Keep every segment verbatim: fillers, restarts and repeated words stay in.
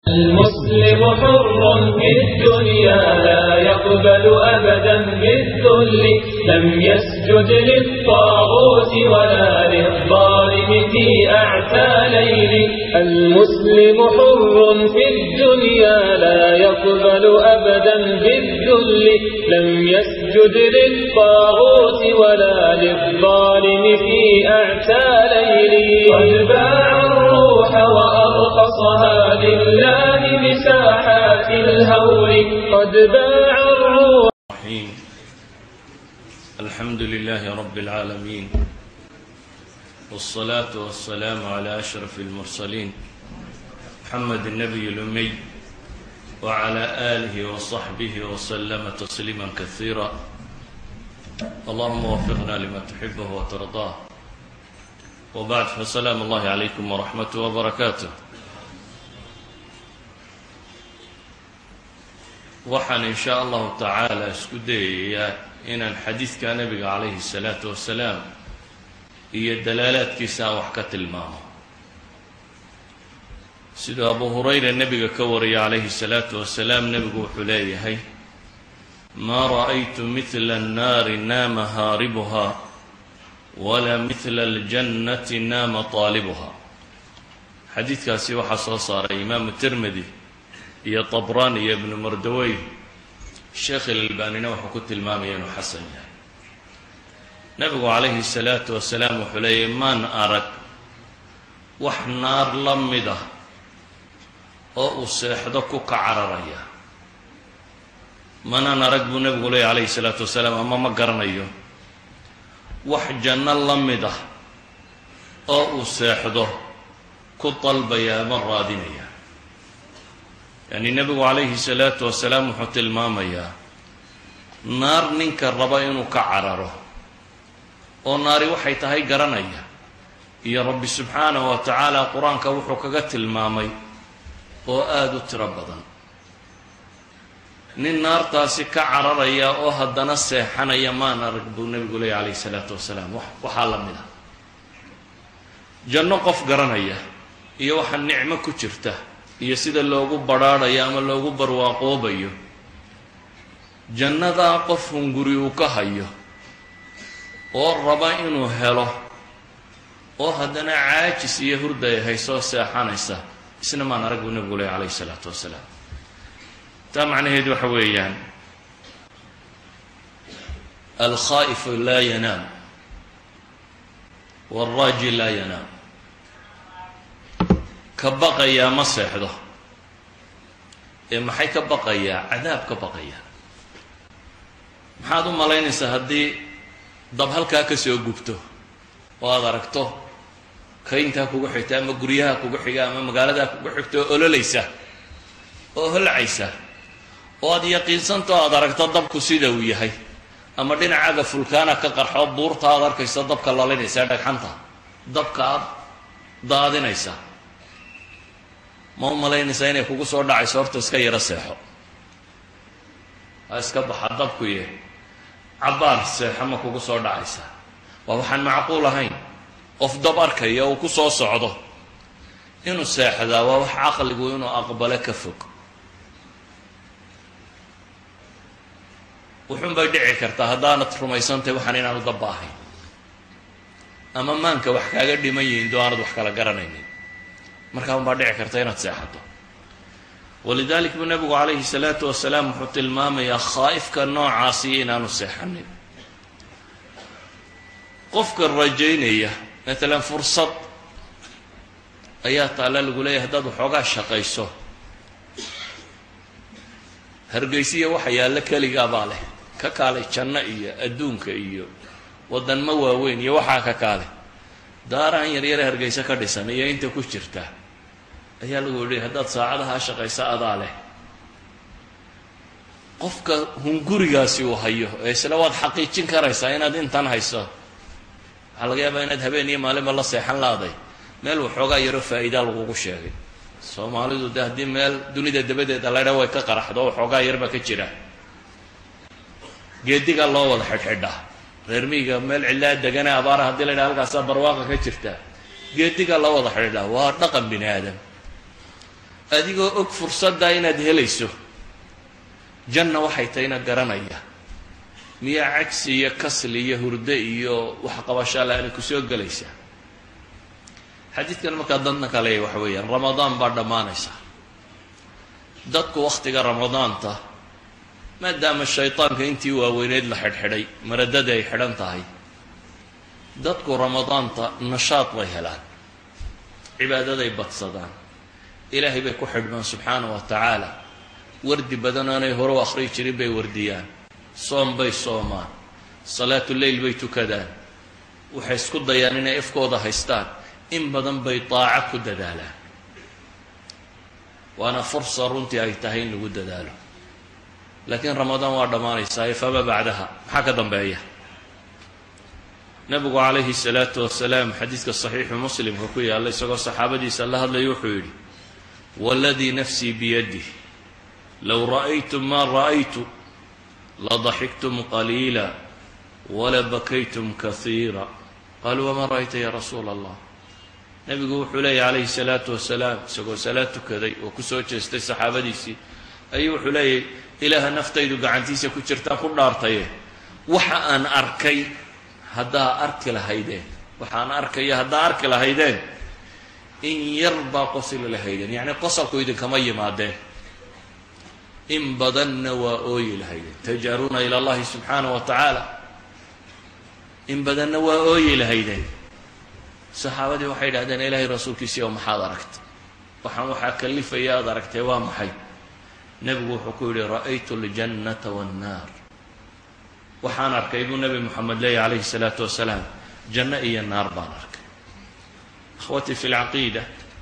المسلم حر في الدنيا لا يقبل أبدا بالذل لم يسجد للطاغوت ولا للظالم في أعتى ليل المسلم حر في الدنيا لا يقبل أبدا بالذل لم يسجد للطاغوت ولا للظالم في أعتى ليل قد باع الروح وأرخصها لله بساحات الهول قد باع الروح. الحمد لله رب العالمين والصلاة والسلام على أشرف المرسلين محمد النبي الأمي وعلى آله وصحبه وسلم تسليما كثيرا. اللهم وفقنا لما تحبه وترضاه، وبعد فسلام الله عليكم ورحمته وبركاته. waxaan in sha allahu tacaala isku dayayaa inaan xadiidka nabiga calayhi الsalaatu wasalaam iyo dalaalaadkiisa aan wax ka tilmaamo. siduu abu hurayra nebiga ka wariyay calayhi الsalaatu wasalaam, nebigu wuxuu leeyahay maa ra'aytu midla الnaari naama haaribuha walaa midla اljannati naama taalibuha. xadiidkaasi waxaa soo saaray imaamu tirmidi iyo طabrani iyo ibnu mardawey. sheekh ilalbanina wuxuu ku tilmaamaya inuu xasan yahay. nebigu calayhi الsalaatu wasalaam wuxuu leeyahy maan arag wax naar la mid ah oo uu seexdo ku ka cararaya. manaan arag buu nebigu leeyahy calayhi الsalaatu wasalaam, ama ma garanayo wax janno la mid ah oo uu seexdo ku dalbaya ama raadinaya. yacni nebigu calayhi الsalaatu wasalaam wuxuu tilmaamayaa naar ninka raba inuu ka cararo oo naari waxay tahay garanaya, iyo rabbi subxaanahu wa tacaala qur-aanka wuxuu kaga tilmaamay oo aada u tiro badan. nin naartaasi ka cararaya oo haddana seexanaya maan arag buu nebigu leeyahy calayhi الsalaatu wasalaam. waxaa la mid ah janno qof garanaya iyo waxa nicmo ku jirta iyo sida loogu badrhaadhayo ama loogu barwaaqoobayo. jannadaa qof hunguri uu ka hayo oo raba inuu helo oo haddana caajis iyo hurda ay haysoo seexanaysa, isna maan arag buu nebigu leeyahy calayhi الsalaatu wasalaam. taa macnaheedu waxa weeyaan alkhaa'ifu laa yanaam wاlraaji laa yanaam. ka baqayaa ma seexdo ee maxay ka baqayaa? cadaab ka baqayaa. maxaad u malaynaysaa haddii dab halkaa ka soo gubto oo aada aragto kayntaa kugu xigta ama guryaha kugu xiga ama magaaladaa kugu xigta oo ololaysa oo holcaysa, oo aada yaqiinsanto aada aragto dabku sida uu yahay, ama dhinacaga fulkaana ka qarxo buurta aad arkayso dabka lalinaysa, dhagxanta dabka aad daadinaysa, ma u malaynaysaa inay kugu soo dhacayso? horta iska yaro seexo, ha iska baxa dabkuye cabbaar seexo ma kugu soo dhacaysa? waa waxaan macquul ahayn. qof dab arkaya uu ku soo socdo inuu seexdaa waa wax caqligu inuu aqbalo ka fog. wuxuun bay dhici kartaa haddaanad rumaysantahay waxaan inaanu dabba ahayn, ama maanka wax kaaga dhiman yihiin doo aanad wax kala garanaynin, markaa un baa dhici karta inaad seexato. walidalik buu nebigu calayhi الsalaatu wasalaam wuxuu tilmaamayaa khaa'ifka noocaasi inaanu seexanin. qofka rajaynaya maalan fursad ayaa taalla lagu leeyahay haddaad waxoogaa shaqayso, hargeysiya waxa yaallo keligaabaa leh, ka kaalay janno iyo adduunka iyo waddanmo waaweyn iyo waxaa ka kaalay daarahan yaryare hargeysa ka dhisan iyo inta ku jirta ayaa lagu yihi haddaad saacadahaa shaqaysa adaa leh. qofka hungurigaasi uu hayo ee isla waad xaqiijin karaysaa inaad intan hayso, waxaa laga yaabaa inaad habeen iyo maalinba la seexan laaday meel waxoogaa yaro faa'iida lagugu sheegay. soomaalidu de haddii meel dunida dabadeeda laydha way ka qaraxdo waxoogaa yarba ka jira, geedigaa loo wada xidhxidhaa. reer miyiga meel cillaa degane abaara haddii la ydhaha halkaasaa barwaaqa ka jirta, geedigaa loo wada xidhxidhaa. waa dhaqan bini aadam. adigoo og fursadda inaad helayso janna waxay tahayna garanaya miyaa cagsi iyo kasli iyo hurdo iyo wax qabasho la-aan ku soo gelaysaa xadiidkan markaa dadna kale waxa weeyaan ramadaan baa dhammaanaysa dadku wakhtiga ramadaanta maadaama shaytaanka intii waaweyneed la xidhxidhay maradada ay xidhan tahay dadku ramadaanta nashaad bay helaan cibaadaday badsadaan ilaahay bay ku xidhmaan subxaanahu wa tacaala wardi badan aanay hore u akhriyi jirin bay wardiyaan soom bay soomaan salaatuleyl bay tukadaan waxay isku dayaan inay ifkooda haystaan in badan bay daaco ku dadaalaan waana fursa runtii ay tahay in lagu dadaalo laakiin ramadaan waa dhammaanaysaa fama bacdaha maxaa ka dambeeya nabigu calayhi salaatu wasalaam xadiidka saxiixu muslimka ku yaalla isagoo saxaabadiisa la hadlaya wuxuu yidhi waladii nafsii biyadih low ra'aytum maa ra'aytu ladaxiktum qaliila wala bakaytum kaiira qaluu wamaa ra'ayta ya rasuula allah nabigu wuxuu leeyahy calayhi salaatu wasalaam isagoo salaad tukaday oo ku soo jeestay saxaabadiisii ayuu wuxuu leeyahy ilaaha naftaydu gacantiisa ku jirtaan ku dhaartaye waxa aan arkay haddaa arki lahaydeen waxaan arkaya haddaa arki lahaydeen in yar baa qosli lahaydeen yacni qosalku idinkama yimaadeen in badanna waa ooyi lahaydeen tajaaruuna ila allahi subxaanahu wa tacaala in badanna waa ooyi lahaydeen saxaabadii waxay idhahdeen ilaahay rasuulkiisii oo maxaad aragtay waxaan waxaa kalifaya aad aragtay waa maxay nebigu wuxuu ku yidhi ra'aytu aljannata waannaar waxaan arkay buu nebi moxamed leeyahy calayhi salaatu wasalaam janno iyo naar baan arkay akhwatii fi lcaqiida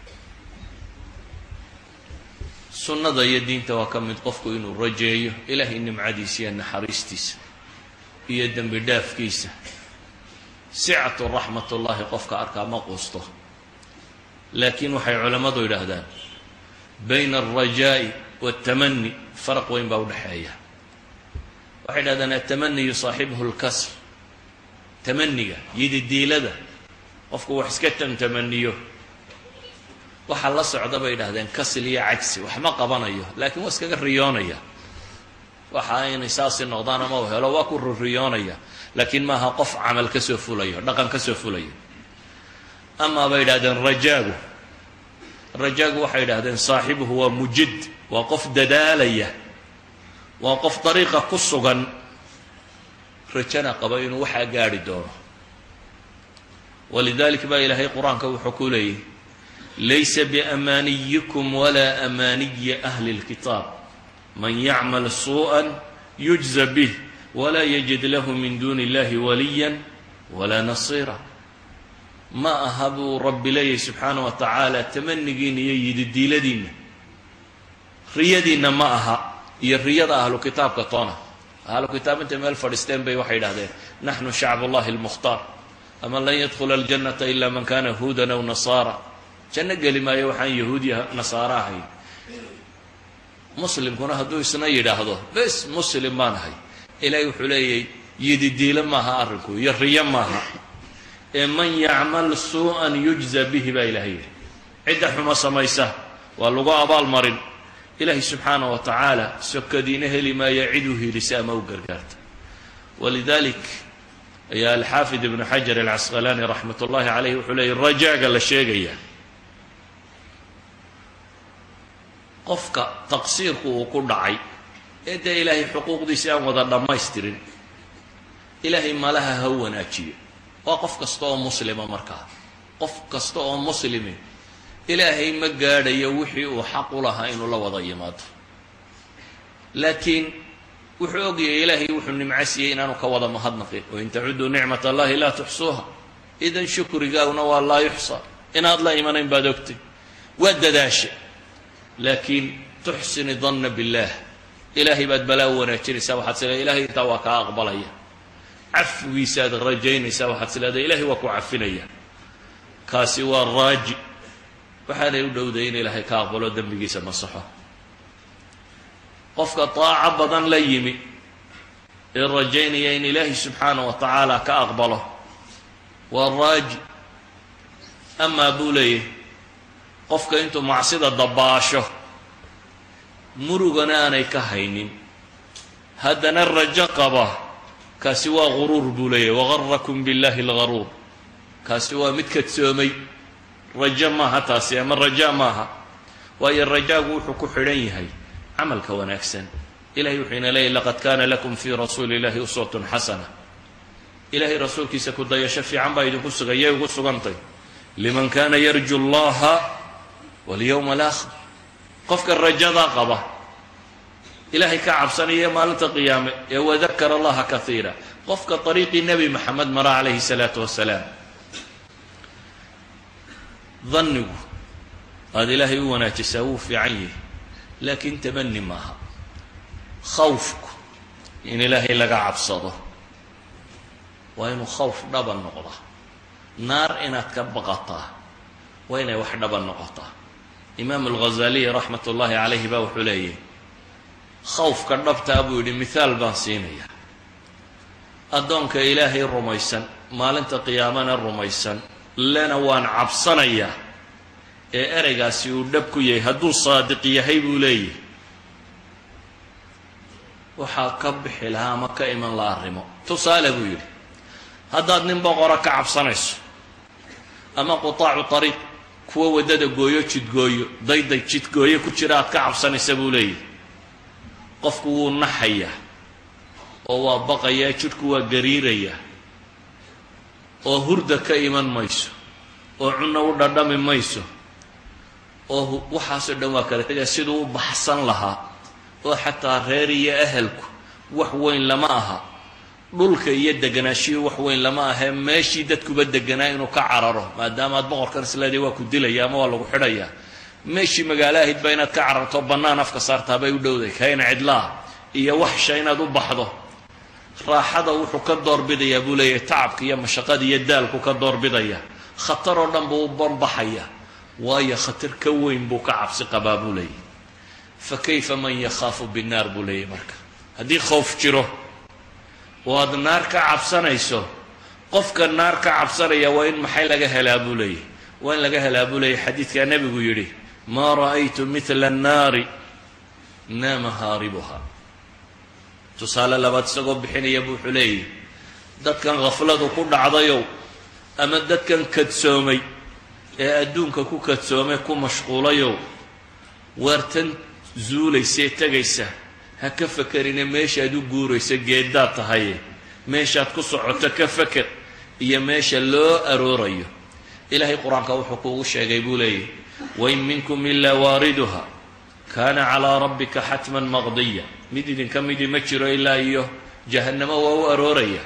sunnada iyo diinta waa ka mid qofku inuu rajeeyo ilaahay nimcadiisa iyo naxariistiisa iyo dembi dhaafkiisa sicatu raxmatullaahi qofka arkaa ma quusto laakiin waxay culammadu yidhaahdaan bayna alrajaa'i waaltamani faraq weyn baa udhexeeya waxay yidhahdaan atamani yusaaxibuhu lkasr tamaniga yididiilada qofku wax iska tamtamaniyo waxaa la socda bay yidhahdeen kasl iyo cagsi wax ma qabanayo laakiin waa iskaga riyoonaya waxa inay saasi noqdaan ama u helo waa ku riyoonaya laakiin maaha qof camal ka soo fulayo dhaqan ka soo fulayo amaa bay yidhahdeen rajaagu rajaagu waxay yidhahdeen saaxibuhu waa mujid waa qof dadaalaya waa qof dariiqa ku sugan rajana qaba inuu waxaa gaadhi doono walidaalika baa ilaahay qur-aanka wuxuu ku leeyahy laysa biamaaniyikum walaa amaaniyi ahli lkitaab man yacmal suu'an yujza bih walaa yajid lahu min duuni illahi waliya walaa nasiira ma aha buu rabbi leeyahy subxaana wa tacaala tamanigiina iyo yididiiladiinna riyadiinna ma aha iyo riyada ahlu kitaabka toona ahlu kitaab intay meel fadhiisteen bay waxay idhahdeen naxnu shacbu llahi lmukhtaar ama lan yadkhula aljannata ila man kana huudan aw nasaara janno geli maayo waxaan yahuudiya nasaaro ahayn muslimkuna hadduu isna yidhaahdo bes muslim baan ahay ilaahay wuxuu leeyahy yididiilo maaha arrinku iyo riyo maaha ee man yacmal suu'an yujza bihi baa ilahay yidhi cidda xumo samaysa waa lagu abaal marin ilaahay subxaanaه wa tacaala sokadiina heli maaya cid u hiilisa ama u gargaarta walidalik ayaa alxaafid ibnu xajar alcasqalaani raxmat ullahi calayh wuxuu leeyay rajaaga la sheegaya qofka taqsiirku uu ku dhacay ee dee ilaahay xuquuqdiisi aan wada dhammaystirin ilaahay malaha ha wanaajiyo waa qof kasta oo muslima markaa qof kasta oo muslimi ilaahay ma gaadhayo wixii uu xaq u lahaa inuu la wada yimaado laakiin wuxuu ogyahay ilaahay wuxuu nimco siiyey inaanu ka wada mahadnaqin wain tacuduu nicmat allahi laa tuxsuuha idan shukrigaaguna waa laa yuxsa inaad la imanayn baad ogtay waa dadaasha laakiin tuxsini danna billaah ilaahay baad balaa u wanaajinaysaa waxaad sileedahay ilahay intaa waa kaa aqbalaya cafwigiisaad rajaynaysaa waxaad sileedahay ilahay waa ku cafinaya kaasi waa raaji waxaanay u dhowday in ilaahay ka aqbalo dembigiisa masaxo qofka daaco badan la yimi ee rajaynaya in ilaahay subxaanaه wa tacaala ka aqbalo waa raaji amaa buu leeyahy qofka intuu macsida dabaasho murugana aanay ka haynin haddana rajo qaba kaasi waa guruur buu leeyahy wagarakum billahi algaruur kaasi waa mid kadsoomay rajo maaha taasi ama raja maaha waayo rajaagu wuxuu ku xidhan yahay camalka wanaagsan ilahay wuxuu ina leeyahy laqad kana lakum fii rasuuli illahi uswatun xasana ilahay rasuulkiisa ku dayasho fiican baa idinku sugay yay ugu sugantay liman kana yarju allaha walyawma alaakhir qofka rajadaa qaba ilahay ka cabsanaya maalinta qiyaame ee wadakara allaha kaiira qofka ariiqii nebi maxamed mara calayhi salaatu wasalaam dannigu aada ilaahay u wanaajisaa wuu fiican yahay laakiin tamani maaha khawfku in ilaahay laga cabsado waa inuu khawf dhaban noqdaa naar inaad ka baqataa waa inay wax dhaban noqotaa imaam alghazaliy raxmat ullaahi calayhi baa wuxuu leeyahy khawfka dhabtaa buu yidhi mithaal baan siinayaa addoonka ilaahay rumaysan maalinta qiyaamana rumaysan lena waan cabsanayaa ee ereygaasi uu dhab ku yahay hadduu saadiq yahay buu leeyahy waxaa ka bixi lahaa ama ka iman la arrimo tusaale buu yidhi haddaad nin boqora ka cabsanayso ama qutaacu ariiq kuwa waddada gooyo jidgooyo dayday jidgooyo ku jira aad ka cabsanaysa buu leeyahy qofku wuu naxayaa oo waa baqayaa jidhku waa gariirayaa oo hurda ka iman mayso oo cunno u dhadhami mayso oo waxaasoo dhan waa kala tegaya siduu u baxsan lahaa oo xataa reer iyo ahalku wax weyn lama aha dhulka iyo deganaashiyu wax weyn lama ahee meeshii dadkuba deganaa inuu ka cararo maadaama aad boqorkan isleedahay waa ku dilaya ama waa lagu xidhayaa meeshii magaalo ahayd baa inaad ka cararto bannaan afka saartaa bay u dhowday kayna cidlaah iyo waxsha inaad u baxdo raaxada wuxuu ka doorbidayaa buu leeyahay tacabka iyo mashaqada iyo daalku ka doorbidaya khatar oo dhan buu u banbaxaya waayo khatar ka weyn buu ka cabsi qabaa buu leeyahy fa kayfa man yakhaafu binnaar buu leeyahy marka haddii khowf jiro oo aad naar ka cabsanayso qofka naar ka cabsanaya waa in maxay laga helaa buu leeyahy waa in laga helaa buu leeyahy xadiidkaa nebigu yidhi maa ra'aytu midla annaari naama haaribuha tusaale labaad isagoo bixinaya bu wuxuu leeyahy dadkan khafladu ku dhacdayow ama dadkan kadsoomay ee adduunka ku kadsoomay ku mashquulayow waartan zuulaysee tegaysa ha ka fakerine meeshaad u guurayso geeddaad tahaye meeshaad ku socoto ka faker iyo meesha loo aroorayo ilaahay qur-aanka wuxuu kuugu sheegay buu leeyahy wain minkum ilaa waariduha kaana calaa rabbika xatman maqdiya mid idinka midii ma jiro ilaa iyo jahannamo waa u arooraya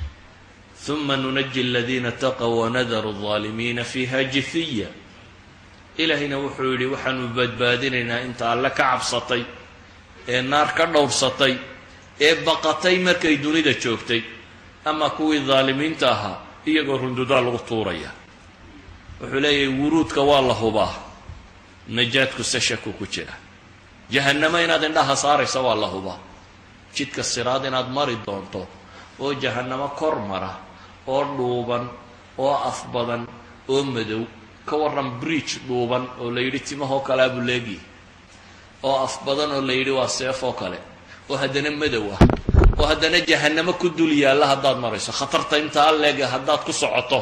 uma nunaji aladiina taqow wanadaru alظaalimiina fiiha jifiya ilaahayna wuxuu yidhi waxaanu badbaadinaynaa inta alle ka cabsatay ee naar ka dhowrsatay ee baqatay markay dunida joogtay ama kuwii daalimiinta ahaa iyagoo rundudaa lagu tuuraya wuxuu leeyahay wuruudka waa la hubaa najaadku se shaku ku jira jahannamo inaad indhaha saaraysa waa la hubaa jidka siraad inaad mari doonto oo jahannamo kor mara oo dhuuban oo af badan oo madow ka warran bridge dhuuban oo la yidhi timahoo kalea buu leegi oo af badan oo la yidhi waa seef oo kale oo haddana madow ah oo haddana jahannamo ku dul yaalla haddaad marayso khatarta intaa leega haddaad ku socoto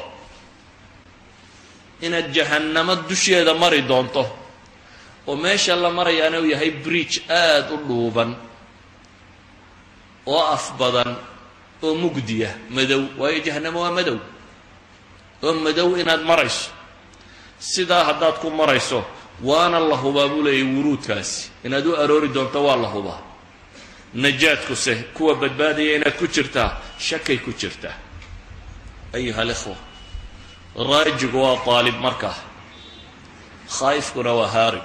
inaad jahannamo dusheeda mari doonto oo meesha la marayaana uu yahay bridge aada u dhuuban oo af badan oo mugdiya madow waayo jahannamo waa madow oo madow inaad marayso sidaa haddaad ku marayso waana la hubaa buu leeyahy wuruudkaasi inaad u aroori doonto waa la hubaa najaadkuse kuwa badbaadaya inaad ku jirtaa shakay ku jirtaa ayuha alikhwa raajigu waa qaalib markaa khaa'ifkuna waa haarib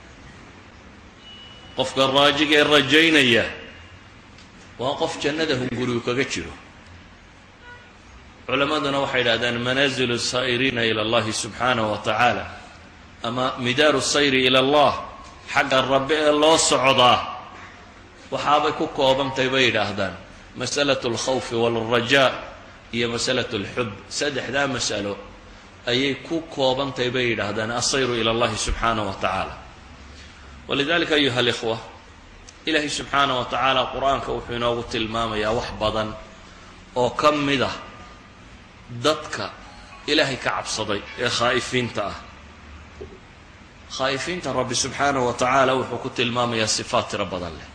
qofka raajiga ee rajaynaya waa qof jannada hungurigu kaga jiro culammaduna waxay idhahdaan manaazilu saa'iriina ila allahi subxaanahu wa tacaala ama midaaru sayri ila allah xagga rabbi ee loo socdaa waxaabay ku koobantahay bay yidhaahdaan masalatu alkhawfi waalrajaa iyo masalatu alxub saddexdaa masalo ayay ku koobantahay bay yidhaahdaan asayru ila allahi subxaanahu wa tacaala walidalika ayuha alikhwa ilaahay subxaanaه wa tacaala qur-aanka wuxuu inoogu tilmaamayaa wax badan oo ka mid ah dadka ilaahay ka cabsaday ee khaa'ifiinta ah. khaa'ifiinta rabbi subxaanaه wa tacaala wuxuu ku tilmaamayaa sifaat tiro badan leh.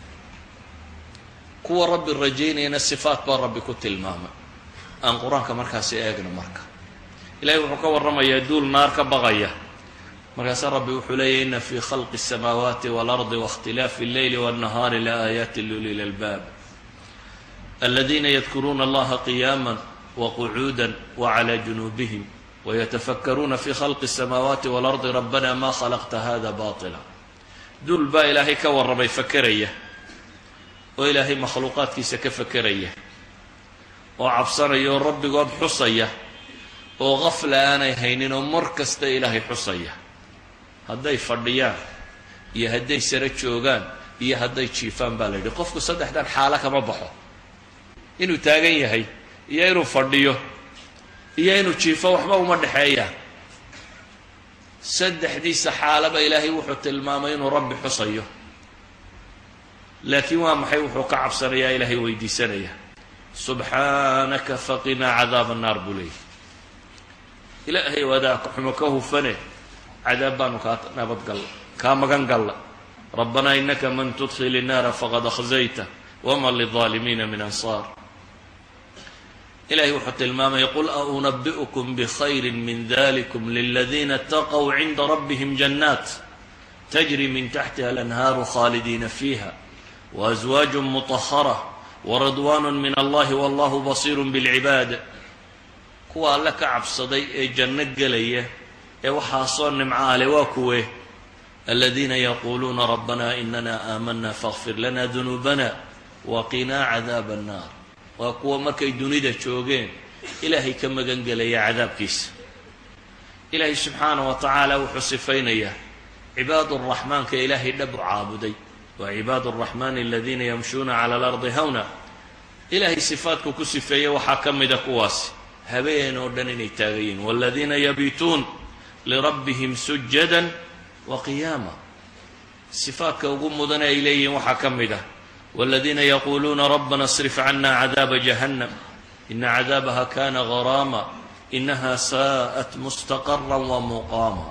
kuwa rabbi rajaynayana sifaat baa rabbi ku tilmaamay. aan qur-aanka markaasi eegno marka. ilahay wuxuu ka warramayaa duul naar ka baqaya, markaasaa rabbi wuxuu leeyahy ina fii khalqi الsamaawaati wاlardi waاkhtilaafi اlleyli wالnahaari laaayaati liuli lalbaab aladiina yadkuruuna allaha qiyaama waqcuuda waclى junuubihim wayatafakkaruuna fi khalqi الsamaawaati wاlardi rabbana ma khalaqta hada baطila. duul baa ilaahay ka warramay fakeraya oo ilaahay makhluuqaadkiisa ka fakeraya oo cabsanaya oo rabbigood xusaya oo gafla aanay haynin oo mar kasta ilaahay xusaya, hadday fadhiyaan iyo hadday sare joogaan iyo hadday jiifaan baa la yidhi. qofku saddexdan xaalo kama baxo, inuu taagan yahay iyo inuu fadhiyo iyo inuu jiifo waxba uma dhexeeyaan. saddexdiisa xaalaba ilaahay wuxuu tilmaamay inuu rabbi xusayo, laakiin waa maxay? wuxuu ka cabsanayaa ilaahay weydiisanaya. subxaanaka faqinaa cadaaba annaar buu leeyahy. ilaahay wadaaka xumo ka hufane cadaab baanu kaa nabadgalla kaa magan galla. rabbanaa inaka man tudkhil innaara faqad akhzayta wama lilظaalimiina min ansaar. ilahay wuxuu tilmaamaya qul a unabi'ukum bikhayri min dalikum liladiina اtaqw cinda rabbihim jannaat tajri min taxtiha alanhaaru khaalidiina fiiha waazwaaju muطahara waridwaan min allahi wallahu basiiru bilcibaad. kuwa alle ka cabsaday ee janno gelaya ee waxaasoo nimca ale waa kuwe aladiina yaquuluuna rabbana inana aamanna faغfir lana dunuubana waqinaa cadaaba annaar. waa kuwa markay dunida joogeen ilaahay ka magan gelaya cadaabkiisa. ilaahay subxaanaه wa tacaala wuxuu sifaynayaa cibaadu الraxmaanka ilaahay dhab u caabuday. wa cibaadu الraxmaani aladiina yamshuuna calى اlardi hawna. ilaahay sifaadku ku sifeeye waxaa ka mida kuwaasi habeen oo dhan inay taagayiin. wاladiina yabiituun lirabbihim sujada waqiyaama. sifaadka ugu mudan ay leeyihiin waxaa ka mid ah wاladiina yaquuluuna rabbana اصrif cana cadaaba jahannam ina cadaabaha kana garaama inaha saaءat mustaqara wamuqaama.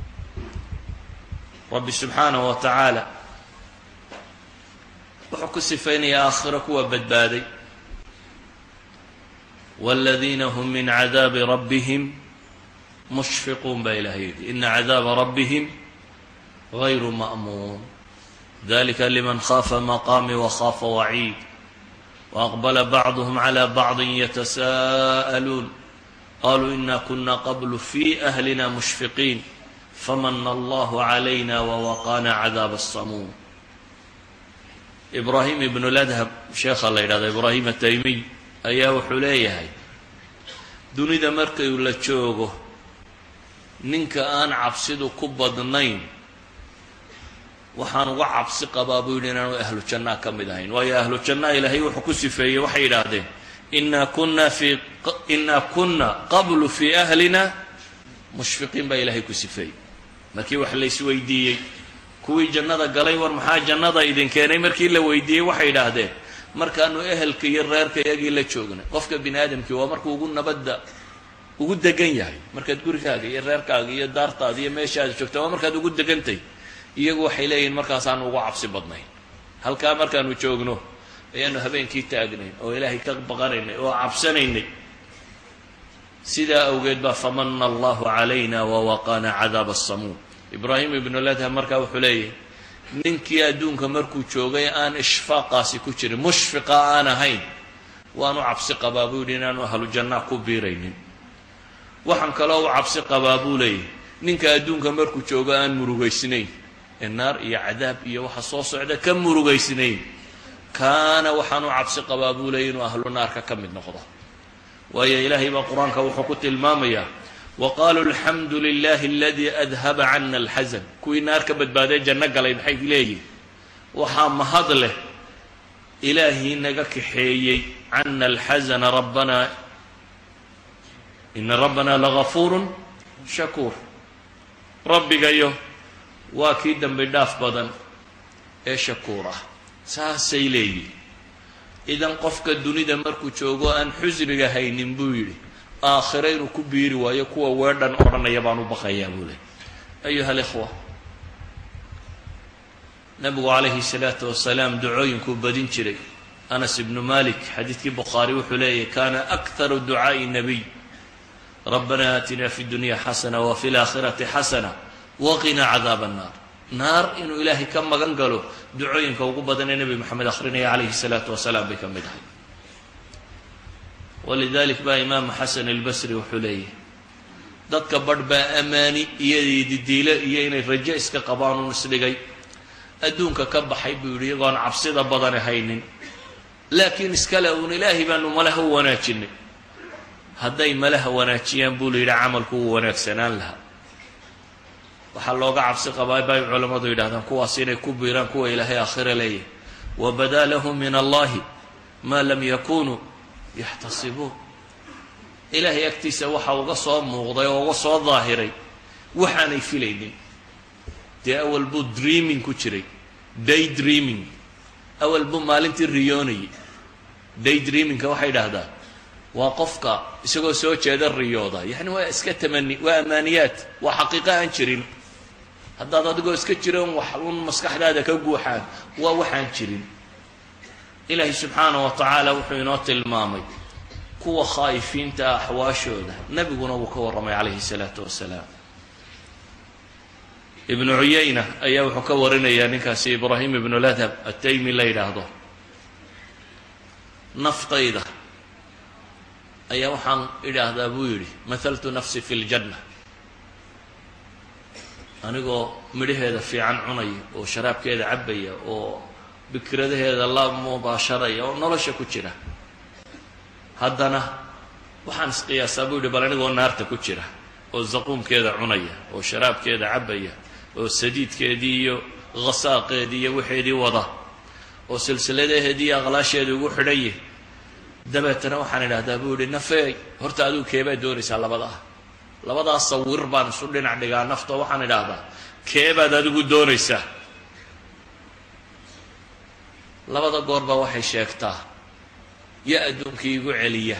rabbi subxaanaه wa tacaala wuxuu ku sifaynayaa aakhiro kuwa badbaaday. wاladiina hm min cadaabi rabbihim mushfiquun baa ilahay yidhi ina cadaaba rabbihim غayru ma'muun dalika liman khaafa maqaami wakhafa waciid waaqbala bacduhm calى bacdi yatasa'aluun qaluu ina kuna qablu fi ahlina mushfiqiin famana allahu عalayna wawaqaana cadaaba الsamuum. ibraahim ibnu ladhab sheekha la yidhahdo ibraahim ataymiy ayaa wuxuu leeyahay dunida markayuu la joogo ninka aan cabsidu ku badnayn waxaan uga cabsi qabaa buu yidhi inaanu ahlu jannaa ka mid ahayn. waayo ahlu jannaa ilaahay wuxuu ku sifeeyey waxay yidhaahdeen inaa kuna fii inaa kuna qablu fii ahlina mushfiqiin baa ilaahay ku sifeeyey. markii wax la isweydiiyey kuwii jannada galay war maxaa jannada idin keenay markii la weydiiyey waxay yidhaahdeen markaanu ehelka iyo reerka iyagii la joognay. qofka bini aadamkii waa markuu ugu nabadda ugu degan yahay. markaad gurigaaga iyo reerkaaga iyo daartaada iyo meeshaada joogta waa markaad ugu degantay. iyagu waxay leeyihiin markaasaanu ugu cabsi badnayn. halkaa markaanu joogno ayaanu habeenkii taagnayn oo ilaahay ka baqanaynay oo cabsanaynay. sidaa awgeed baa famana allahu calayna wawaqaana cadaaba asamuum. ibraahim ibnu ladhab markaa wuxuu leeyahay ninkii adduunka markuu joogay aan ishfaaqaasi ku jirin mushfiqa aan ahayn waanu cabsi qabaa buu yidhi inaanu ahlu jannaa ku biiraynin. waxaan kaloo u cabsi qabaa buu leeyahay ninka adduunka markuu joogo aan murugaysnayn ee naar iyo cadaab iyo waxa soo socda ka murugaysnayn kaana waxaan u cabsi qabaa buu leeyahy inuu ahlu naarka ka mid noqdo. waayo ilaahay baa qur-aanka wuxuu ku tilmaamayaa waqaaluu alxamdu lilahi aladii adhaba cana alxasan. kuwii naar ka badbaadee janno galay maxay leeyihin? waxaa mahad leh ilaahii naga kaxeeyey cana alxasana rabbanaa ina rabbanaa lagafuurun shakuur. rabbigayo waa kii dembi dhaaf badan ee shakuur ah. saasay leeyihin idan qofka dunida markuu joogo aan xusniga haynin buu yidhi aakhira inuu ku biiri waayo kuwa weedhan odhanaya baan u baqayaa buu leey ayuha alikhwa nabigu calayhi salaatu wasalaam ducooyinkuu badin jiray anas ibnu malik xadiidkii bukhaari wuxuu leeyahy kaana akharu ducaa'i nabiy rabbana aatina fi dunya xasana wa fi laakhirati xasana waqina cadaaba annaar naar inuu ilaahay ka magan galo ducooyinka ugu badan ee nebi moxamed akhrinaya calayhi salaatu wasalaam bay ka mid ahay walidalik baa imaamu xasan albasri wuxuu leeyahay dadka badh baa amaani iyo didiilo iyo inay rajo iska qabaan uun isdhigay adduunka ka baxay buu yidhi iyagoon cabsida badani haynin laakiin iskale uun ilaahay baanu malaha u wanaajinay hadday malaha wanaajiyaan buu la yidhi camalku wuu wanaagsanaan lahaa waxaa looga cabsi qabaa bay culammadu yidhahdaan kuwaas inay ku biiraan kuwa ilaahay aakhira leeyahy wabadaa lahum min allahi maa lam yakunuu yaxtasibuun ilaahay agtiisa waxa uga soo muuqday oo uga soo daahiray waxaanay filaynin dee awal buu dreaming ku jiray day dreaming awal buu maalintii riyoonayay day dreamingka waxay yidhaahdaan waa qofka isagoo soo jeeda riyooda yacni waa iska tamani waa amaaniyaad waa xaqiiqo aan jirin haddaad adigoo iska jiran wax uun maskaxdaada ka guuxaan waa waxaan jirin ilaahay subxaanahu wa tacaala wuxuu inoo tilmaamay kuwa khaa'ifiinta ah axwaashooda nebiguna wuu ka warramay calayhi salaatu wasalaam ibnu cuyayna ayaa wuxuu ka warinayaa ninkaasi ibraahim ibnu ladhab ataymi la yidhaahdo naftayda ayaa waxaan idhaahdaa buu yidhi mahaltu nafsi fi ljanna anigoo midhaheeda fiican cunaya oo sharaabkeeda cabaya oo bikradaheeda la mubaasharaya oo nolosha ku jira haddana waxaan isqiyaasaa buu yidhi bal anigoo naarta ku jira oo zaquumkeeda cunaya oo sharaabkeeda cabaya oo sadiidkeedii iyo khasaaqeedii iyo waxeedii wada oo silsiladaheedii iyo aqlaasheedii ugu xidhanye dabeetana waxaan idhahdaa buu yidhi nafeey horta adigu keebaad doonaysaa labadaa labadaas sawir baan isu dhinac dhigaa nafta waxaan idhaahdaa keebaad adigu doonaysaa labada goorba waxay sheegtaa ya adduunkii igu celiya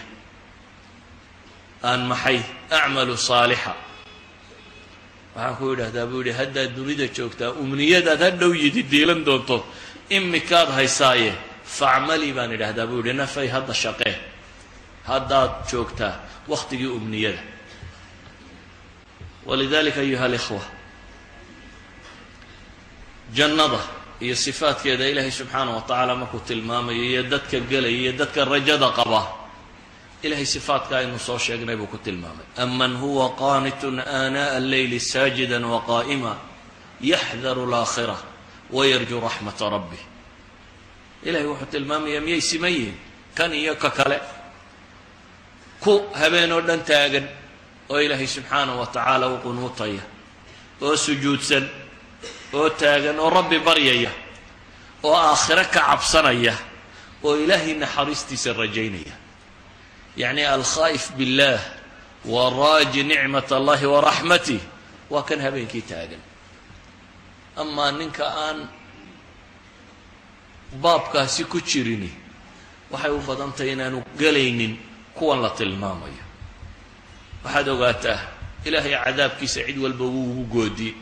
aan maxay acmalu saalixa waxaan ku idhahdaa buu yidhi haddaad dunida joogtaa umniyadaad hadhow yidi diilan doonto imikaad haysaaye facmalii baan idhahdaa buu yidhi nafay hadda shaqee haddaad joogtaa wakhtigii umniyada walidalika ayuha alikhwa jannada iyo sifaadkeeda ilaahay subxaanahu wa tacaala markuu tilmaamayo iyo dadka gelaya iyo dadka rajada qaba ilahay sifaadka aynu soo sheegnay buu ku tilmaamay aman huwa qaanitun aanaa'a alleyli saajida waqaa'ima yaxdaru alaakhira wayarjuu raxmata rabbih ilahay wuxuu tilmaamayaa miyay siman yihiin kan iyo ka kale ku habeen oo dhan taagan oo ilaahay subxaanahu wa tacaala u qunuutaya oo sujuudsan oo taagan oo rabbi baryaya oo aakhiro ka cabsanaya oo ilaahay naxariistiisa rajaynaya yacni alkhaa'if billah waraaji nicmat allahi waraxmatih waa kan habeenkii taagan amaa ninka aan baabkaasi ku jirini waxay u badan tahay inaanu gelaynin kuwan la tilmaamayo waxaad ogaataa ilaahay cadaabkiisa cid walba wuu ugu goodiyey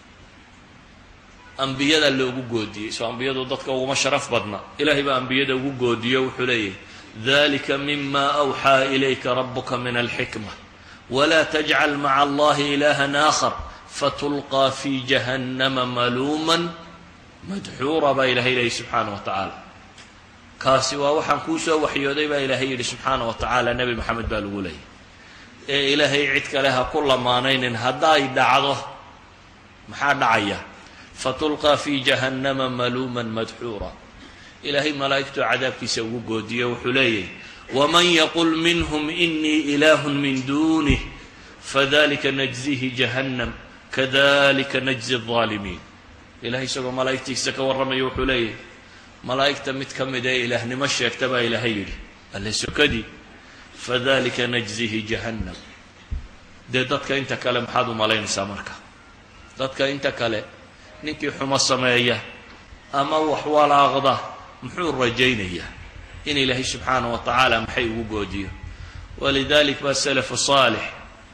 ambiyada loogu goodiyey soo ambiyadu dadka uguma sharaf badna ilaahay baa ambiyada ugu goodiyo wuxuu leeyahay dalika mima awxaa ilayka rabuka min alxikma walaa tajcal maca allahi ilahan aakhar fatulqaa fi jahannama maluuman madxuura baa ilahay leeyahy subxaanah wa tacaala kaasi waa waxaan kuu soo waxyooday baa ilaahay yidhi subxaanah wa tacaala nebi moxamed baa lagu leeyahy ee ilaahay cid kale ha ku lamaanaynin hadday dhacdo maxaa dhacaya fatulqaa fi jahannama maluuman madxuura ilaahay malaa'igtu cadaabkiisa ugu goodiyo wuxuu leeyahy waman yaqul minhum inii ilaahun min duunih fadalika najzihi jahannam kadalika najzi الظaalimiin ilahay isagoo malaa'igtiisa ka warramayo wuxuu leeyahy malaa'igta mid ka mid ee ilaahnimo sheegta baa ilaahay yidhi alle sokadii fadalika najzihi jahannam dee dadka inta kale maxaad u malaynaysaa marka dadka inta kale ninkii xumo sameeya ama wax walaaqda muxuu rajaynayaa in ilaahay subxaanaه wa tacaala maxay ugu goodiyo. walidalik baa salafu saalix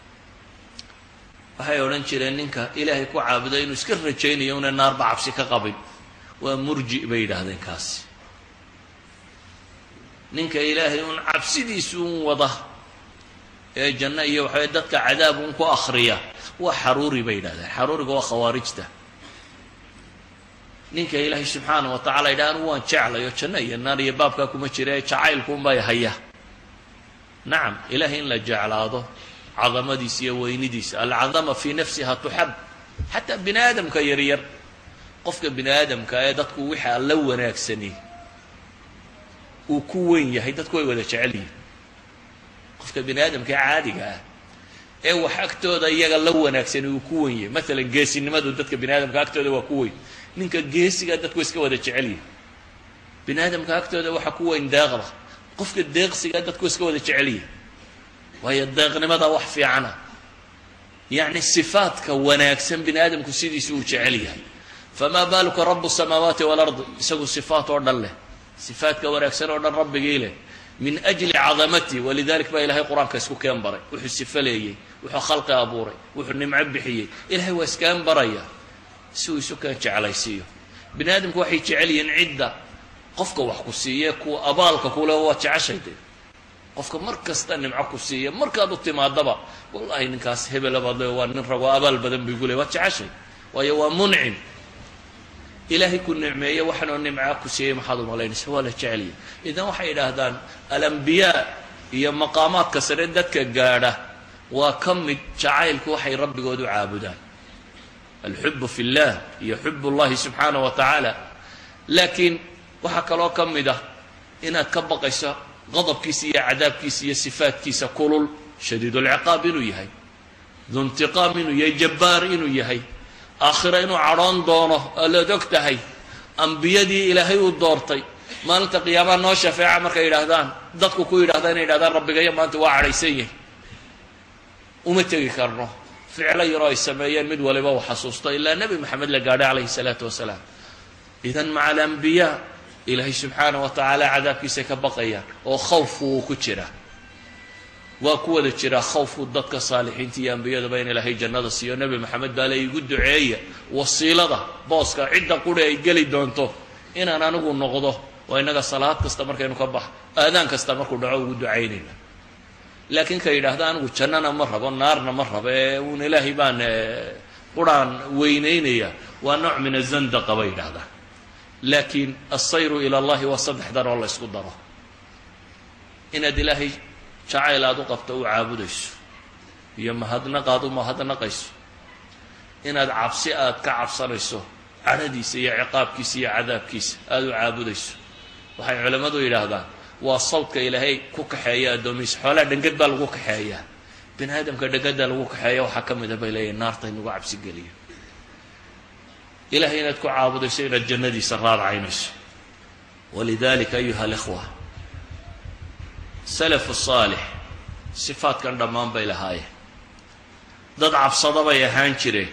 waxay odhan jireen ninka ilaahay ku caabuda inuu iska rajaynayo una naarba cabsi ka qabin waa murji bay yidhaahdeen kaasi. ninka ilaahay un cabsidiisu un wada ee janno iyo waxaway dadka cadaab un ku akhriya waa xaruuri bay yidhahdeen. xaruuriga waa khawaarijta. ninka ilaahay subxaanaه wa tacala yidhaha anu waan jeclayo janno iyo naar iyo baabkaa kuma jira ee jacaylku un bay haya. nacam ilaahay in la jeclaado cadamadiisa iyo weynidiisa alcadama fii nafsiha tuxab. xataa bini aadamka yaryar qofka bini aadamka ee dadku wixii alla wanaagsani uu ku weyn yahay dadku way wada jecel yihin. qofka bini aadamka caadiga ah ee wax agtooda iyaga la wanaagsani uu ku weyn yahay. maalan geesinimadu dadka bini aadamka agtooda waa ku weyn. ninka geesiga dadku iska wada jecel yihin. bini aadamka agtooda waxa ku weyn deeqda. qofka deeqsiga dadku iska wada jecel yihin waayo deeqnimada wax fiicana. yacni sifaadka wanaagsan bini aadamku sidiisu uu jecel yahay. famaa baaluka rabu الsamaawaati wاlardi isagu sifaat oo dhan leh. sifaadka wanaagsan oo dhan rabbigii leh min ajli cadamati. walidalik baa ilahay qur-aanka isku keen baray. wuxuu sifo leeyey, wuxuu khalqi abuuray, wuxuu nimco bixiyey. ilahay waa iskaan baraya si uu isu keen jeclaysiiyo. bini aadamku waxay jecel yihiin cidda qofka wax ku siiye kuwa abaalka kule waad jeceshayde. qofka mar kasta nimco ku siiya markaad u timaadaba wallahi ninkaas hebela baad le waa nin rabo abaal badan buu igu le waad jeceshay waayo waa muncim. ilaahay ku nicmeeye waxanoo nimca ku siiyey maxaad umalaynaysa waa la jecelya. idan waxay yidhaahdaan alambiyaa iyo maqaamaadka sare dadka gaadha waa ka mid jacaylku waxay rabbigood u caabudaan. alxubu fi llah iyo xub اllahi subxaanaه wa tacaala. laakiin waxaa kaloo ka mid ah inaad ka baqayso qadabkiisa iyo cadaabkiisa iyo sifaadkiisa kulul shadiid اlciqaab inuu yahay, du intiqaam inuu yahay, jabbaar inuu yahay, aakhira inuu cadhoon doono alaad og tahay. ambiyadii ilaahay uu doortay maalinta qiyaamaha noo shafeeca markay yidhaahdaan dadku ku yidhahda inay yidhahdaan rabbigayo maanta waa cadhaysan yahay uma tegi karno. ficlo yaroo ay sameeyeen mid waliba u xasuusto ilaa nebi moxamed la gaadhay calayhi الsalaatu wasalaam. idan maca alambiyaa ilaahay subxaanaه wa tacaala cadaabkiisay ka baqayaan oo khawfu uu ku jira. waa ku wada jiraa khawfu dadka saalixiinta iyo ambiyadaba in ilaahay jannada siiyo. nebi moxamed baa le igu duceeya wasiilada booska cidda quri ay geli doonto inaan anigu noqdo. waa innaga salaad kasta markaynu ka bax aadaan kasta markuu dhaco ugu ducaynayna. laakiin ka yidhaahda anigu jannana ma rabo naarna ma rabo ee uun ilaahay baan quraan weynaynaya waa nooc min azandaqa bay yidhaahdaa. laakiin alsayru ila allahi waa saddex dar oo la ysku daro. inaad ilaahay jacayl aad u qabto u caabudayso iyo mahadnaq aad u mahadnaqayso. inaad cabsi aad ka cabsanayso cadhadiisa iyo ciqaabkiisa iyo cadaabkiisa aada u caabudayso. waxay culammadu yidhaahdaan waa sawdka ilaahay ku kaxeeya addoomihiisa. xoolaha dhangad baa lagu kaxeeyaa. bini aadamka dhangada lagu kaxeeya waxaa ka mid a bay leeyihin naarta inugu cabsi geliyo. ilahay inaad ku caabudayso inaad jannadiisa raadcaynayso. walidalika ayuha alikhwa salafu saalix sifaadkan dhammaan bay lahaayeen. dad cabsada bay ahaan jireen.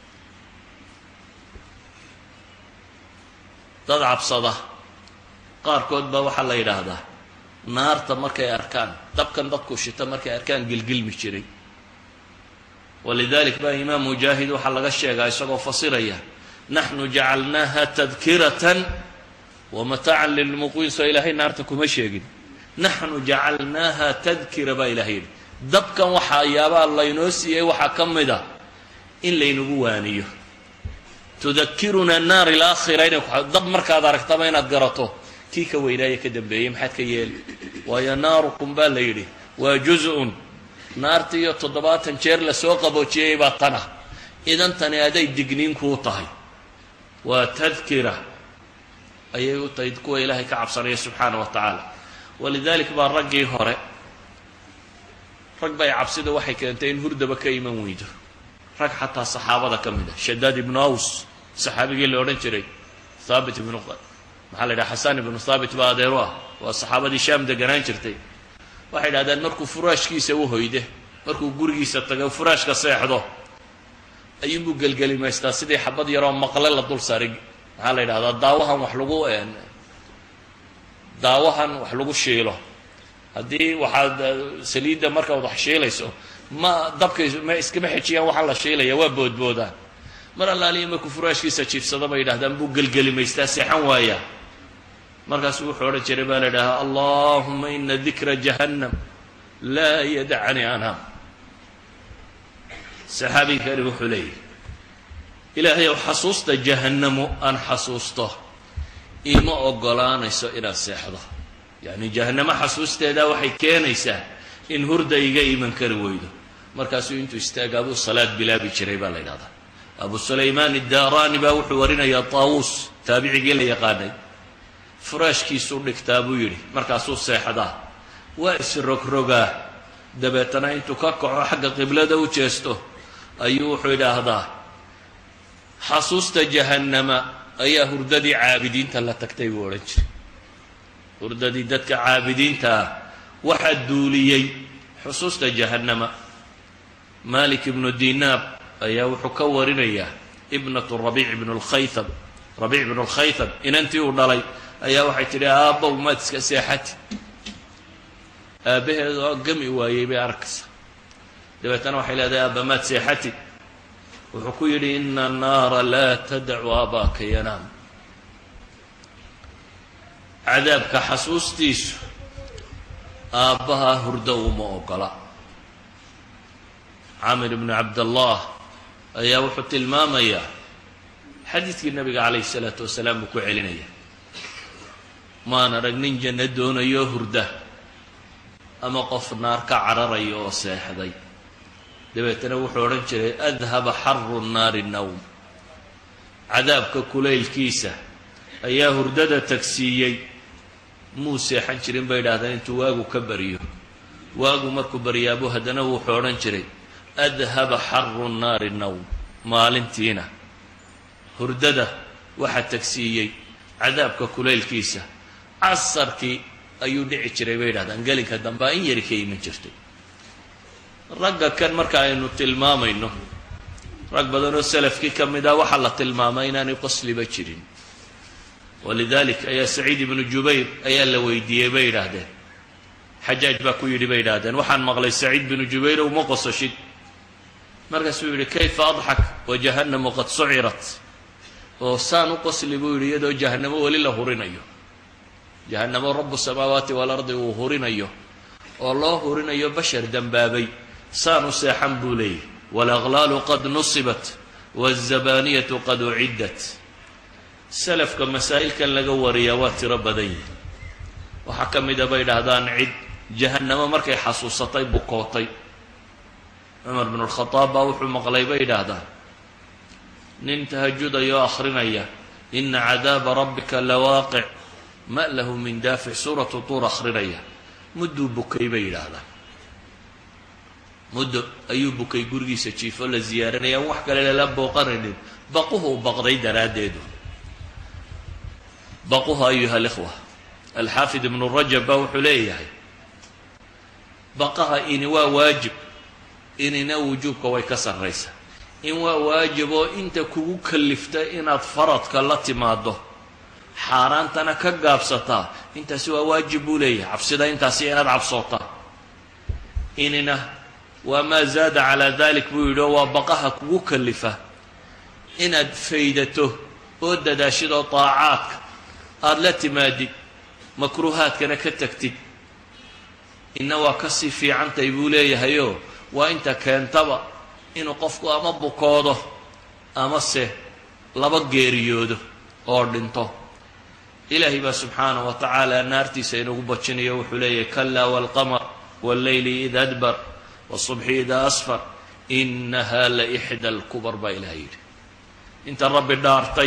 dad cabsada qaarkood baa waxaa la yidhaahdaa naarta markay arkaan dabkan dadku shita markay arkaan gilgilmi jiray. walidalik baa imaam mujaahid waxaa laga sheegaa isagoo fasiraya naxnu jacalnaaha tadkiratan wamataacan lilmuqiin. soo ilaahay naarta kuma sheegin. naxnu jacalnaaha tadkira baa ilahay yidhi. dabkan waxaa yaabaa laynoo siiyey waxaa ka mid a in laynagu waaniyo. tudakiruna naar ilaakhira inay dab markaad aragtaba inaad garato kii ka weynaaya ka dambeeyey maxaad ka yeeli. waayo naarukum baa la yidhi waa juz-un naarta iyo toddobaatan jeer lasoo qaboojiyey baa tana. idan tani aday digniin kuu tahay waa tadkira ayay u tahay kuwa ilaahay ka cabsanaya subxaana wa tacaala. walidalik baa raggii hore rag bay cabsida waxay keentay in hurdaba ka iman weydo. rag xataa saxaabada ka mid ah shadaad ibnu aws saxaabigii la odhan jiray haabit ibnu maxaa la yidhaha xasan ibnu haabit baa adeero ah waa saxaabadii shaam deganaan jirtay. waxay idhahdeen markuu furaashkiisa u hoyde markuu gurigiisa tago furaashka seexdo ayuunbuu gelgelimaystaa sidii xabad yaroo maqle la dul saaray maxaa la yidhahdaa daawahan wax lagu daawahan wax lagu shiilo haddii waxaad saliidda markaad wax shiilayso ma dabka ma iskama xejiyaan waxaa la shiilaya waa boodboodaan mar allaaliya markuu furaashkiisa jiifsada bay yidhahdaan buu gelgelimaystaa seexan waaya markaasuu wuxuu odhan jiray baa la yidhahaa allahuma ina dikra jahannam laa yadacanii anam saxaabigani wuxuu leeyahy ilaahay ow xasuusta jahannamo aan xasuusto ima ogolaanayso inaad seexdo yacni jahannamo xasuusteedaa waxay keenaysaa in hurda iga iman kari weydo markaasuu intuu istaaga abuu salaad bilaabi jiray baa la yidhahdaa abu sulaymaan iddaaraani baa wuxuu warinayaa taawuus taabicigii la yaqaanay furaashkiisuu dhigtaa buu yidhi markaasuu seexdaa waa isrogrogaa dabeetana intuu ka kaco xagga qiblada u jeesto ayuu wuxuu yidhaahdaa xasuusta jahannama ayaa hurdadii caabidiinta la tagtay buu odhan jiray hurdadii dadka caabidiinta ah waxaa duuliyey xusuusta jahannama malik ibnu dinaar ayaa wuxuu ka warinayaa ibnatu rabiic ibnu lkhaytham rabiic ibnu lkhaytham inantii uu dhalay ayaa waxay tidhi aabbow maad iska seexati aabbaheed oo gami waayey bay arkaysa dabeetana waxay leedahay aabba maad seexati wuxuu ku yidhi ina annaara laa tadacu aabaaka yanaam cadaabka xasuustiisu aabbaha hurdo uma ogola caamir ibnu cabdallah ayaa wuxuu tilmaamayaa xadiidkii nabiga calayhi salaatu wasalaam buu ku celinaya maan arag nin janno doonayo hurda ama qof naar ka cararaya oo seexday dabeetana wuxuu odhan jiray adhaba xaru nnaari nowm cadaabka kulaylkiisa ayaa hurdada tagsiiyey muu seexan jirin bay idhahdeen intuu waagu ka baryo waagu markuu baryaabuu haddana wuxuu odhan jiray adhaba xaru nnaari nowm maalintiina hurdada waxaa tagsiiyey cadaabka kulaylkiisa casarkii ayuu dhici jiray bay yidhahdaan gelinka dambaa in yari ka iman jirtay ragga kan marka aynu tilmaamayno rag badan oo salafkii ka mid ah waxaa la tilmaamay inaanay qosliba jirin walidalik ayaa saciid ibnu jubayr ayaa la weydiiyey bay yidhaahdeen xajaaj baa ku yidhi bay yidhahdeen waxaan maqlay saciid binu jubayr uma qososhid markaasuu yidhi kayfa adxak wa jahannamu qad sucirat oo saan u qosli buu yidhi iyadoo jahannamo weli la hurinayo jahannamo rabu samaawaati waalardi uu hurinayo oo loo hurinayo bashar dembaabay saan u seexan buu leeyahy waalaqlaalu qad nusibat waazzabaaniyatu qad uciddat salafka masaa'ilkan laga wariyaa waa tiro badan yihi waxaa ka mida bay dhahdaan cid jahannamo markay xasuusatay bukootay cumar binu lkhadaab baa wuxuu maqlay bay yidhaahdaan nin tahajudayoo akhrinaya ina cadaaba rabbika lawaaqic ma lahu min daafic suuratu tuur akhrinaya mudduu bukay bay yidhaahdaan muddo ayuu bukay gurigiisa jiifo la ziyaaranaya an wax kale lala booqanaynin baquhu baqday daraaddeedu baquhu ayuha alikhwa alxaafid ibnu rajab baa wuxuu leeyahay baqaha ini waa waajib inina wujuubka way ka sarraysa in waa waajib oo inta kugu kallifta inaad faradka la timaado xaaraantana ka gaabsataa intaasi waa waajib buu leeyahay cabsida intaasi inaad cabsootaa inina waa maa zaada calaa dalik buu yidhi oo waa baqaha kugu kallifa inaad faydato oo dadaashid oo taacaadka aada la timaadid makruuhaadkana ka tagtid inna waa ka sii fiicantay buu leeyahayoo waa inta keentaba inuu qofku ama bukoodo amase laba geeriyoodo oo dhinto ilaahay baa subxaanahu wa tacaala naartiisa inagu bajinayo wuxuu leeyahay kalaa waalqamar walleyli id adbar wasubxi ida asfar inaha la ixda alkubar baa ilahay yidhi inta rabbi dhaartay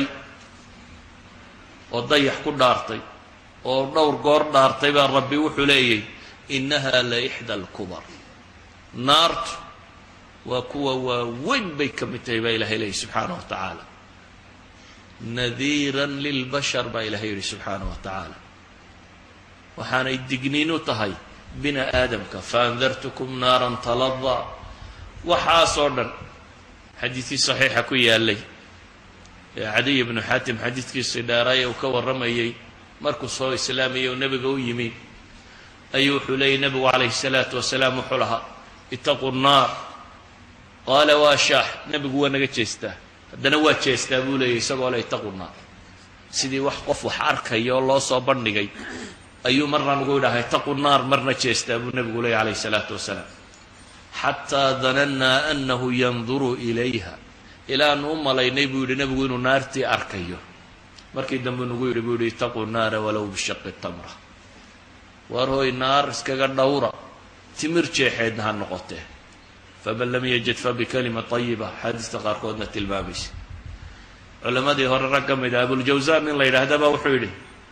oo dayax ku dhaartay oo dhowr goor dhaartay baa rabbi wuxuu leeyahy inaha la ixda alkubar naartu waa kuwa waaweyn bay ka mid tahay baa ilahay leeyahy subxaanahu wa tacaala nadiiran lilbashar baa ilahay yidhi subxaanahu wa tacaala waxaanay digniin u tahay bini aadamka faandartukum naaran taladaa waxaasoo dhan xadiidkii saxiixa ku yaalay cadiy ibnu xaatim xadiidkiisii dheeraay uu ka warramayey markuu soo islaamayay oo nebiga u yimi ayuu wuxuu leeyay nebigu calayhi salaatu wasalaam wuxuu lahaa itaquu nnaar qaala waa shaax nebigu waa naga jeestaa haddana waa jeestaa buu leeyay isagoo le itaquu nnaar sidii wax qof wax arkaya oo loo soo bandhigay ayuu marna nagu yidhaha itaquu nnaar marna jeestaa buu nebigu leeyay calayhi salaatu wasalaam xataa danannaa annahu yanduru ilayha ilaanu u malaynay buu yidhi nebigu inuu naartii arkayo markii dambe nagu yidhi buu yidhi itaquu naara walow bishaqi tamra war hooy naar iskaga dhowra timir jeexeedna ha noqotee faman lam yajid fabikalima ayiba xaadiista qaarkoodna tilmaamaysa culammadii hore rag ka mid ah abuljawsaan in la yidhaahdaba wuxuu yidhi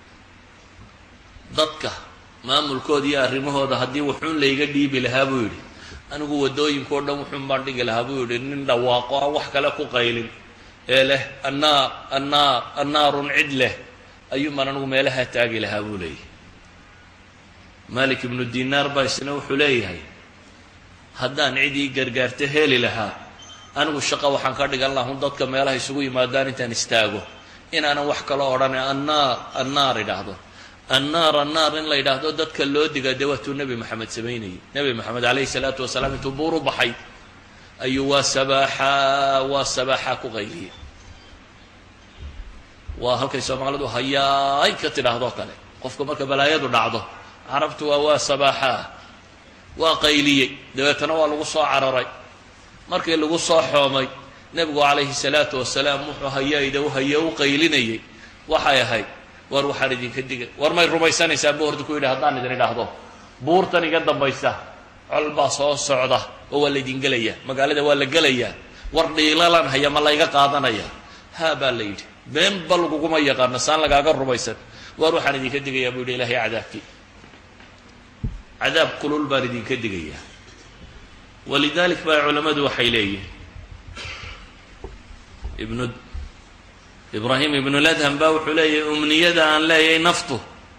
dadka maamulkooda iyo arrimahooda haddii wuxuun layga dhiibi lahaa buu yidhi anigu waddooyinkao dhan wuxuun baan dhigi lahaa buu yidhi nin dhawaaqo aan wax kale ku qaylin ee leh annaar annaar annaarun cid leh ayuunbaan anigu meelahaa taagi lahaa buu leeyahy malik ibnu dinaar baa isna wuxuu leeyahay haddaan cid ii gargaarto heli lahaa anigu shaqo waxaan ka dhigan lahun dadka meelaha isugu yimaadaan intaan istaago inaanan wax kalo odhane annaar annaar idhaahdo annaar annaar in la yidhaahdo dadka loo digaa dee waatuu nebi maxamed samaynayay nebi maxamed calayhi salaatu wasalaam intuu buur u baxay ayuu waa sabaaxaa waa sabaaxaa ku qayliyey waa halkay soomaalidu hayaay ka tidhaahdoo kale qofka marka balaayadu dhacdo carabtu waa waa sabaaxaa waa qayliyey dabeetana waa lagu soo cararay markii lagu soo xoomay nebigu calayhi salaatu wasalaam wuxuu hayayda u haye u qaylinayay waxay ahayd war waxaan idinka digay war may rumaysanaysaan buu horta ku yidhi haddaan idin idhaahdo buurtan iga dambaysa col baa soo socda oo waa laydin gelayaa magaalada waa la gelayaa war dhiilalan haya ma layga qaadanaya haa baa la yidhi beenba laguguma yaqaana saan lagaaga rumaysan war waxaan idinka digayaa buu yidhi ilaahay cadaabkii cadaab kulul baan idinka digayaa walidalik baa culammadu waxay leeyihin ibnu ibraahim ibnu ladham baa wuxuu leeyahay umniyada aan leeyahay naftu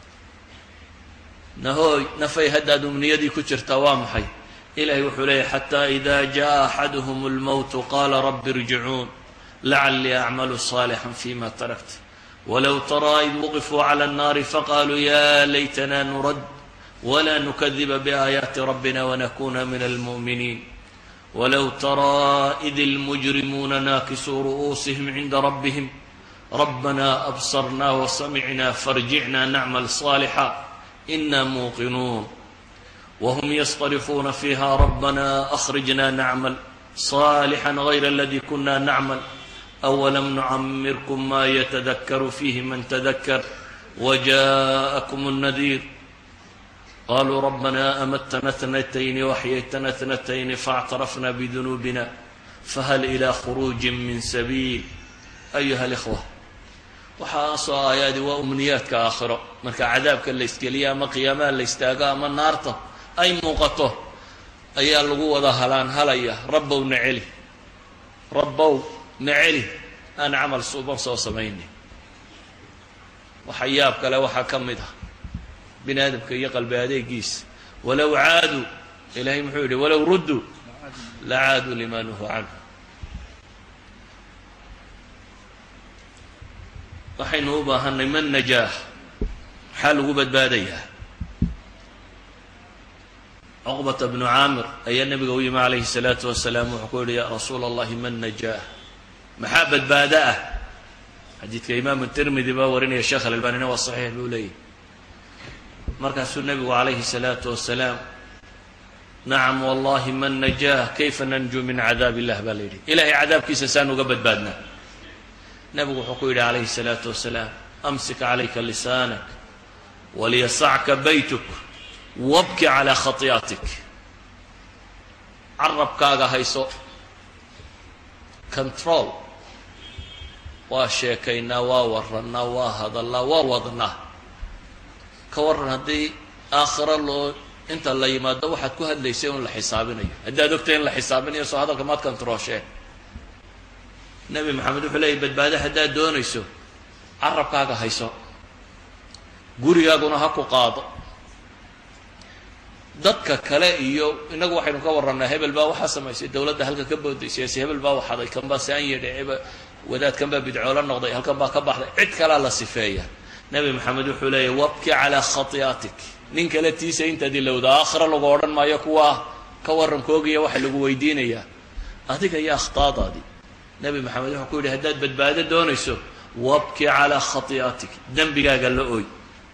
nahooy nafay haddaad umniyadii ku jirtaa waa maxay ilahay wuxuu leeyahay xataa ida jaa axaduhum اlmowtu qaala rabbi irjicuun lacalii acmalu صaalixا fima tarakt walow taraa id wqifuu calى الnaari faqaaluu ya laytana nurad wla nukadiba biaayaati rabbina wanakuna min almu'miniin walow taraa id اlmujrimuuna naakisuu ru'uusihim cinda rabbihim rabbana absarna wasamicna farjicna nacmal صaalxa ina muuqinuun whm yasطarifuuna fiiha rabbana akhrijna nacmal صaalxa غayra aladi kuna nacmal أwalam nucamirkum ma yatadakaru fiihi man tadakar wjaءakum الnadiir qaluu rabbana amatna اtnatayni waxyaytna اtnatayni faاctarafna bdunuubina fahal ilى khuruuji min sabiil ayuha اlإkhوة waxaasoo aayaadi waa umniyaadka aakhiro marka cadaabka la isgeliya ama qiyaamaha la istaago ama naarta ay muuqato ayaa lagu wada halaan halaya rabbow na celi rabbow na celi aan camal suuban soo samaynay waxa yaab kale waxaa ka mid ah bini aadamka iyo qalbi adeegiisa walow caaduu ilahay muxuu yidhi walow rudduu la caaduu lima nuhuu canhu waxaynu u baahanay man najaah maxaa lagu badbaadayaa cuqbata bnu caamir ayaa nebiga u yimi calayhi salaatu wasalaam wuxuu ku yidhi yaa rasuula allahi man najaah maxaa badbaado ah xadiidka imaamu tirmidi baa warinaya sheekh alalbanina waa saxiix buu leeyahy markaasuu nebigu calayhi salaatu wasalaam nacam wallahi man najaah kayfa nanjuu min cadaab illah baa la yidhi ilahay cadaabkiisa saan uga badbaadnaa nebigu wuxuu ku yidhi calayhi الsalaatu wasalaam amsik calayka lisaanak waliyasacka baytuk wabki calaa khati'atik carabkaaga hayso control waa sheekaynaa waa warannaa waa hadallaa waa wadnaa ka warran haddii aakhiro loo inta la yimaado waxaad ku hadlaysay un la xisaabinayo haddaad ogtay in la xisaabinayo soo hadalka maad controosheen nebi maxamed wuxuu leeyahy badbaado haddaad doonayso carabkaaga hayso gurigaaguna ha ku qaado dadka kale iyo inagu waxaynu ka warrannaa hebel baa waxaa samaysay dowladda halka ka boodaysay si hebel baa waxaday kanbaa saan yedhe wadaadkan baa bidcoola noqday halkan baa ka baxday cid kalaa la sifeeya nebi maxamed wuxuu leeyahy wabki calaa khati'atik nin kale tiisa intaad ilowda aakhira lagu odhan maayo kuwaa ka warrankoogiya waxa lagu weydiinayaa adiga iyo akhtaadaadii nebi maxamed wuxuu ku yidhi haddaad badbaado doonayso wabki calaa khati'atik dembigaaga la ooy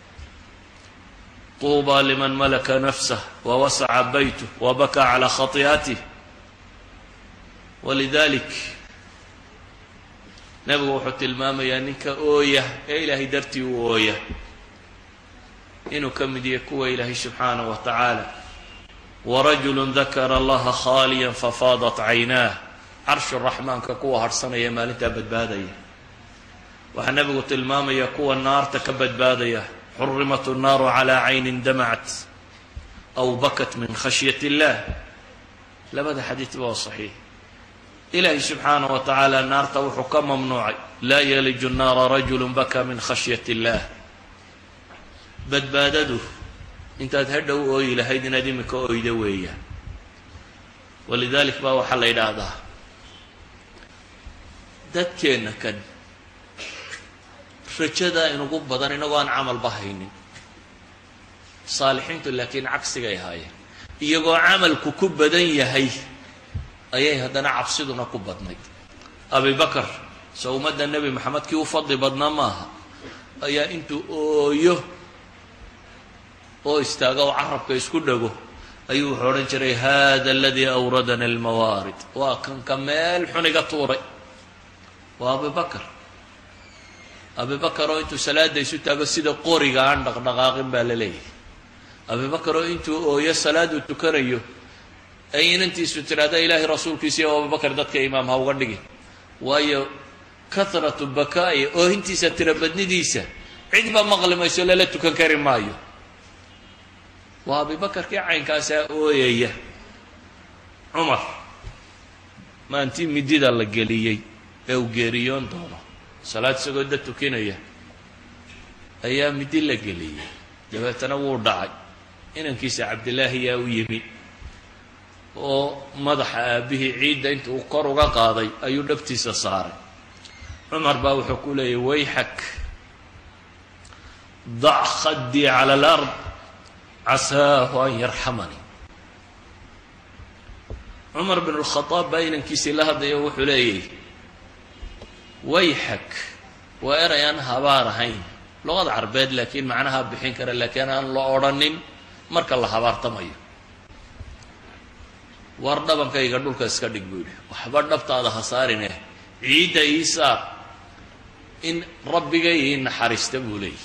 tuuba liman malaka nafsah wawasaca baytuh wabaka calaa khati'atih walidalik nebigu wuxuu tilmaamayaa ninka ooya ee ilaahay dartii u ooya inuu ka mid yahay kuwa ilaahay subxaanaه wa tacaala warajulu dakara allaha khaaliyan fafaadat caynaah carshu raxmaanka kuwa harhsanaya maalintaa badbaadaya waxaa nebigu tilmaamaya kuwa naarta ka badbaadaya xurimat الnaaru calىa caynin damacat aw bakat min khashyaة اllah labada xadiidba waa صaxiix ilaahay subxaanaه wa tacaala naarta wuxuu ka mamnuucay laa yaliju الnaara rajulu baka min khashyaة اllah badbaadadu intaad hadhow ooyi lahayd inaad imika oyda weeyaan walidalik baa waxaa la yidhaahdaa dadkeenna kan rajada inugu badan inagoo aan camalba haynin saalixiintu laakiin cagsigay ahaayeen iyagoo camalku ku badan yahay ayay haddana cabsiduna ku badnayd abi bakar soo ummadda nebi maxamed kii u fadli badnaa maaha ayaa intuu ooyo oo istaaga oo carabka isku dhago ayuu wuxuu odhan jiray hada aladii awradana almawaarid waa kanka meel xuniga tuuray waa abi bakar abi bakar oo intuu salaada isu taago sida qoriga aan dhaqdhaqaaqin baa la leeyahay abi bakar oo intuu ooyo salaadu tukanayo ay inantiisu tiraahda ilaahay rasuulkiisa iyo abi bakar dadka imaam ha uga dhigin waayo kahratu bakaa'i oohintiisa tira badnidiisa cidba maqli mayso lala tukan kari maayo waa abi bakarkii caynkaasaa ooyaya cumar maantii midida la geliyey ee uu geeriyoon doono salaad isagoo dad tukinaya ayaa midi la geliyey dabeetana wuu dhacay inankiisa cabdillaahi yaa u yimi oo madaxa aabbihii ciidda inta uu kor uga qaaday ayuu dhabtiisa saaray cumar baa wuxuu ku leeyay wayxak dac khaddii cala alard casaahu an yarxamanii cumar bin اlkhadaab baa inankiisii la hadlaya wuxuu leeyahy wayxak waa eray aan habaar ahayn luqada carbeed laakiin macnaha bixin kara laakiin aan la odhanin marka la habaartamayo war dhabankayga dhulka iska dhig buu yidhi waxba dhabtaada ha saarine ciidda ii saar in rabbigay ii naxariista buu leeyahy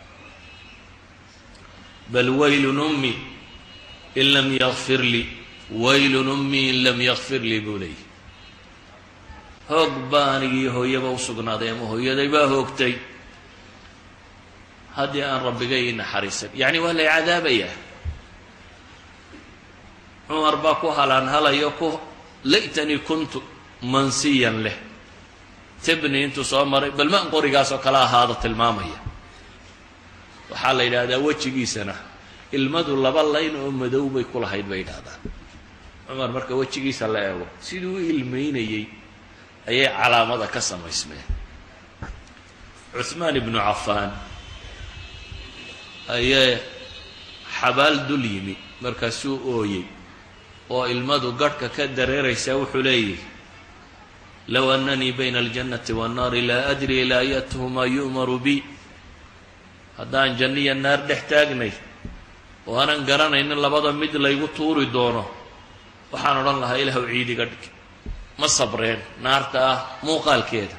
bal waylun ummi in lam yakfir lii waylun ummi in lam yakfir lii buu leeyahy hoog baa anigii hooyaba u sugnaaday ama hooyaday baa hoogtay haddii aan rabbigay ii naxariisan yacni waa lay cadaabayaa cumar baa ku halaan halayo ku laytanii kuntu mansiyan leh tibni intuu soo maray bal maan qorigaasoo kala ahaada tilmaamaya waxaa la yidhaahdaa wejigiisana ilmadu laba layn oo madow bay ku lahayd bay yidhahdaan cumar marka wejigiisa la eego siduu u ilmaynayey ayay calaamada ka samaysmeen cuhmaan ibnu cafaan ayay xabaal dul yimi markaasuu ooyey oo ilmadu garhka ka dareeraysaa wuxuu leeyahy low annanii bayna aljannati waannaari laa adri ilaa ayatuhumaa yu'maru bi haddaan janniya naar dhex taagnay oo aanan garanaynin labada mid laygu tuuri doono waxaan odhan lahaa ilaahu ciidiga dhig ma sabreen naarta ah muuqaalkeeda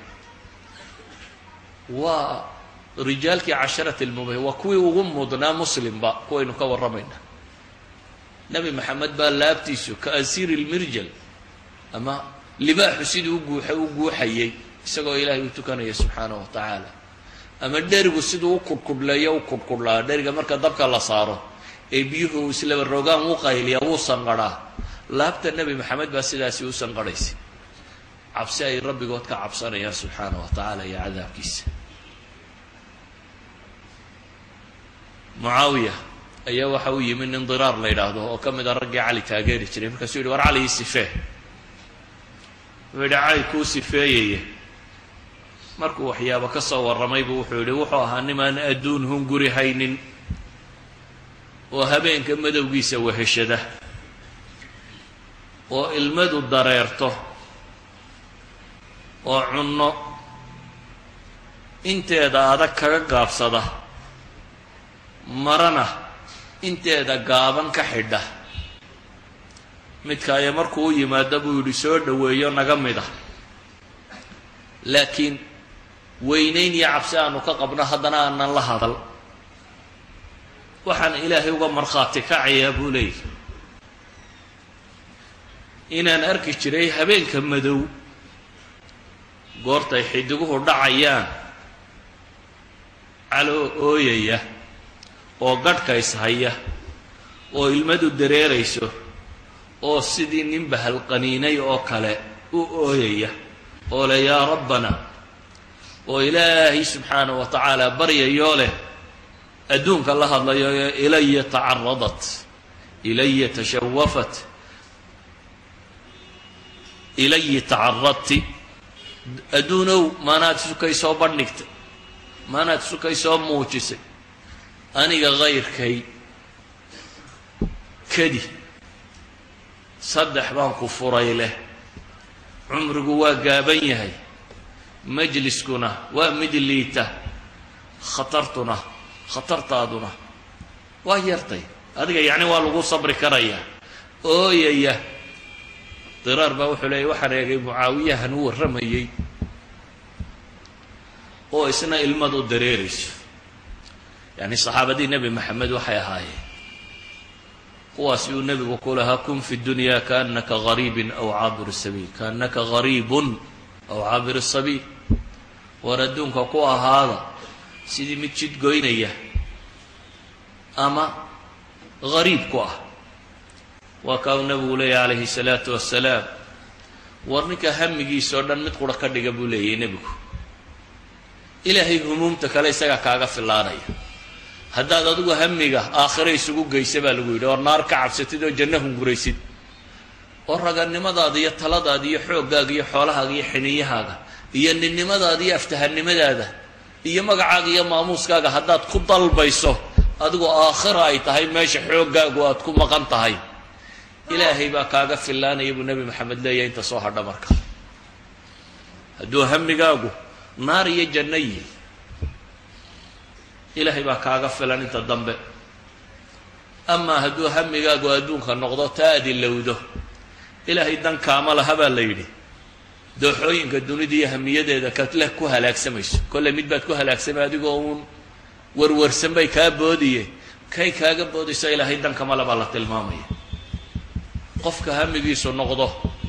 waa rijaalkii casharati lmubah waa kuwii ugu mudnaa muslimba kuwaynu ka warramaynaa nebi maxamed baa laabtiisu ka asiiri lmirjal ama libaaxu siduu uguuxa u guuxayey isagoo ilaahay u tukanaya subxaanahu wa tacaala ama dherigu siduu u kudhkudhleeyo u kudhkudhlaa dheriga marka dabka la saaro ee biyuhu islaba rogaan u qayliya wuu sanqadhaa laabta nebi maxamed baa sidaasi u sanqadhaysay cabsi ay rabbigood ka cabsanayaan subxaanahu wa tacaala iyo cadaabkiisa mucaawiya ayaa waxa u yimi nin diraar la yidhaahdo oo ka mid a raggii cali taageeri jiray markaasuu yidhi war cali ii sifee wuxuu yidhi cali kuu sifeeyaya markuu waxyaabo ka soo warramay buu wuxuu yidhi wuxuu ahaa nimaan adduun hunguri haynin oo habeenka madowgiisa weheshada oo ilmadu dareerto oo cunno inteeda adag kaga gaabsada marana inteeda gaaban ka xidha midka ayaa markuu u yimaado buu yidhi soo dhoweeyo naga mid ah laakiin weynayn iyo cabsi aanu ka qabno haddana aanan la hadal waxaan ilaahay uga markhaati kacayaa buu leeyahy inaan arki jiray habeenka madow goortay xidiguhu dhacayaan caloo ooyaya oo gadhkays haya oo ilmadu dareerayso oo sidii nin bahal qaniinay oo kale u ooyaya oo le yaa rabbana oo ilaahay subxaanahu wa tacaala baryayoo leh adduunka la hadlayo ilaya tacaradat ilaya tashawafat ilayi tacaradti adduunow maanaad sukay soo bandhigtay maanaad sukay soo muujisay aniga kayrkay kadi saddex baan ku furay leh cumrigu waa gaaban yahay majliskuna waa mid liita khatartuna khatartaaduna waa yartay adiga yacni waa lagu sabri karayaa ooyaya diraar baa wuxuu leeyay waxaan eegay mucaawiyahan u warramayey oo isna ilmad u dareerayso yacni saxaabadii nebi maxamed waxay ahaayeen kuwaasi uu nebigu ku lahaa kun fi dunya kaannaka gariibin aw caabir sabiil kaannaka gariibun aw caabir sabiil war adduunka ku ahaada sidii mid jid goynaya ama gariib ku ah waa kaa uu nebigu leeyahy calayhi salaatu wassalaam war ninka hamigiisa oo dhan mid qura ka dhiga buu leeyahy nebigu ilaahay humuumta kale isagaa kaaga filaanaya haddaad adigu hamiga aakhire isugu geysa baa lagu yidhi oo naar ka cabsatid oo janno hunguraysid oo raganimadaada iyo taladaada iyo xooggaaga iyo xoolahaaga iyo xiniyahaaga iyo ninnimadaada iyo aftahannimadaada iyo magacaaga iyo maamuuskaaga haddaad ku dalbayso adigoo aakhira ay tahay meesha xooggaagu aad ku maqan tahay ilaahay baa kaaga fillaanaya buu nebi maxamed leeyahay inta soo hadha marka hadduu hamigaagu naar iyo janno yihi ilaahay baa kaaga filan inta dambe amaa hadduu hamigaagu adduunka noqdo taa ad ilowdo ilaahay dan kaama laha baa la yidhi dooxooyinka dunida iyo hamiyadeeda kaleh ku halaagsamayso kolle mid baad ku halaagsamay adigoo uun warwarsan bay kaa boodiye kay kaaga boodayso ilaahay dan kama le baa la tilmaamaya qofka hamigiisu noqdo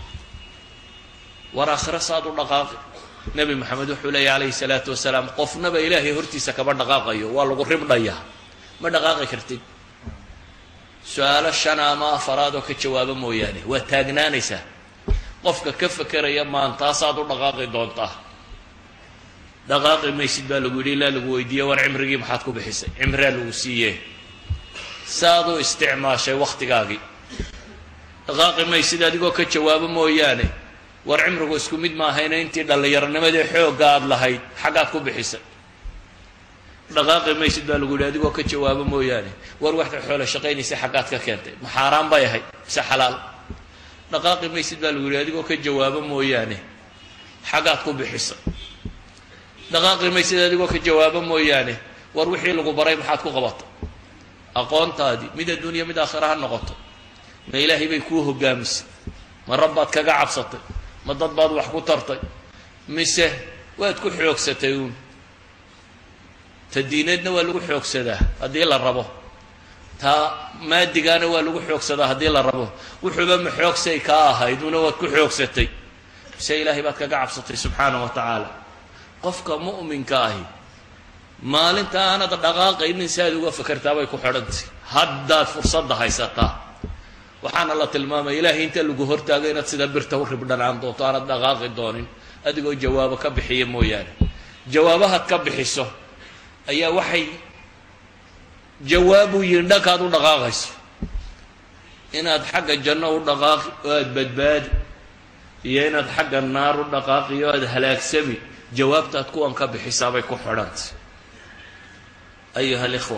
war aakhiro saad u dhaqaaqi nebi maxamed wuxuu leeyahy calayhi salaatu wasalaam qofnaba ilaahay hortiisa kama dhaqaaqayo waa lagu ribdhayaa ma dhaqaaqi kartid su-aalo shan ama afaraad oo ka jawaabo mooyaane waa taagnaanaysaa qofka ka fekeraya maantaasaad u dhaqaaqi doontaa dhaqaaqi maysid baa lagu yidhi ilaa lagu weydiiye war cimrigii maxaad ku bixisay cimraa lagu siiye saad u isticmaashay wakhtigaagii dhaqaaqi maysid adigoo ka jawaabo mooyaane war cimrigu isku mid maahayna intii dhallinyaronimadii xoogga aada lahayd xaggaad ku bixisay dhaqaaqi maysid baa lagu yidhi adigoo ka jawaabo mooyaane war waxta xoolo shaqaynaysay xaggaad ka keentay ma xaaraan bay ahayd mise xalaal dhaqaaqi maysid baa lagu yidhi adigoo ka jawaabo mooyaane xaggaad ku bixisay dhaqaaqi maysid adigoo ka jawaabo mooyaane war wixii lagu baray maxaad ku qabatay aqoontaadii mid adduunya mid aakhira ha noqoto ma ilaahay bay kuu hogaamisay ma rabbaad kaga cabsatay ma dad baad wax ku tartay mise waad ku xoogsatay uun ta diineedna waa lagu xoogsadaa haddii la rabo taa maadigaana waa lagu xoogsadaa haddii la rabo wuxuuba ma xoogsay kaa ahayd una waad ku xoogsatay mise ilaahay baad kaga cabsatay subxaana wa tacaala qofka mu'minka ahi maalinta aanad dhaqaaqaynin si aad uga fakertaa bay ku xidhantay haddaad fursadda haysataa waxaana la tilmaamaya ilaahay inta lagu hortaago inaad sida birta u ribdhanaan doonto aanad dhaqaaqi doonin adigoo jawaabo ka bixiya mooyaane jawaabahaad ka bixiso ayaa waxay jawaabu yihin dhankaad u dhaqaaqayso inaad xagga janno u dhaqaaqi oo aad badbaadi iyo inaad xagga naar u dhaqaaqi oo aad halaagsami jawaabtaad kuwan ka bixisaabay ku xidhantay ayuha alikhwa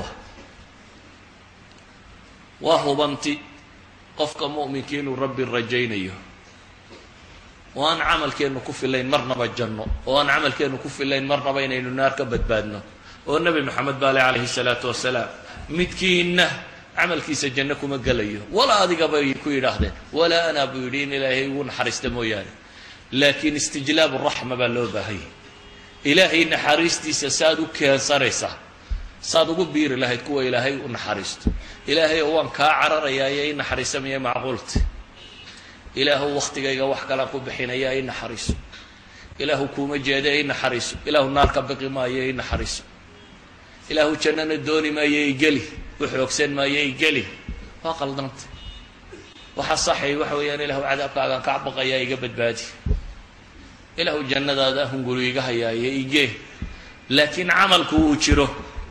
waa hubanti qofka mu'minkii inuu rabbi rajaynayo oo aan camalkeennu ku filayn marnaba janno oo aan camalkeennu ku filayn marnaba inaynu naar ka badbaadno oo nebi maxamed baale calayhi salaatu wasalaam midkiinna camalkiisa janno kuma gelayo walaa adiga bay ku yidhaahdeen walaa anaa buu yidhi in ilaahay ugu naxariista mooyaane laakiin istijlaabu raxma baa loo baahayay ilaahay naxariistiisa saad u keensanaysaa saad ugu biiri lahayd kuwa ilaahay u naxariisto ilaahay oo waan kaa cararayaa i naxariisamaya macquulta ilaahu waqtigayga wax kalaan ku bixinaya i naxariiso ilaahu kuuma jeeda i naxariiso ilaahu naarka biqi maayo i naxariiso ilaahu jannana dooni maayo i geli وحوكسن ما يجلي فقل نمت وحصحي وحوي أنا له عذاب كأن كعب قيا يجبد بادي له الجنة هذا هم يقولوا يجاه يا يجيه لكن عمل كوتشره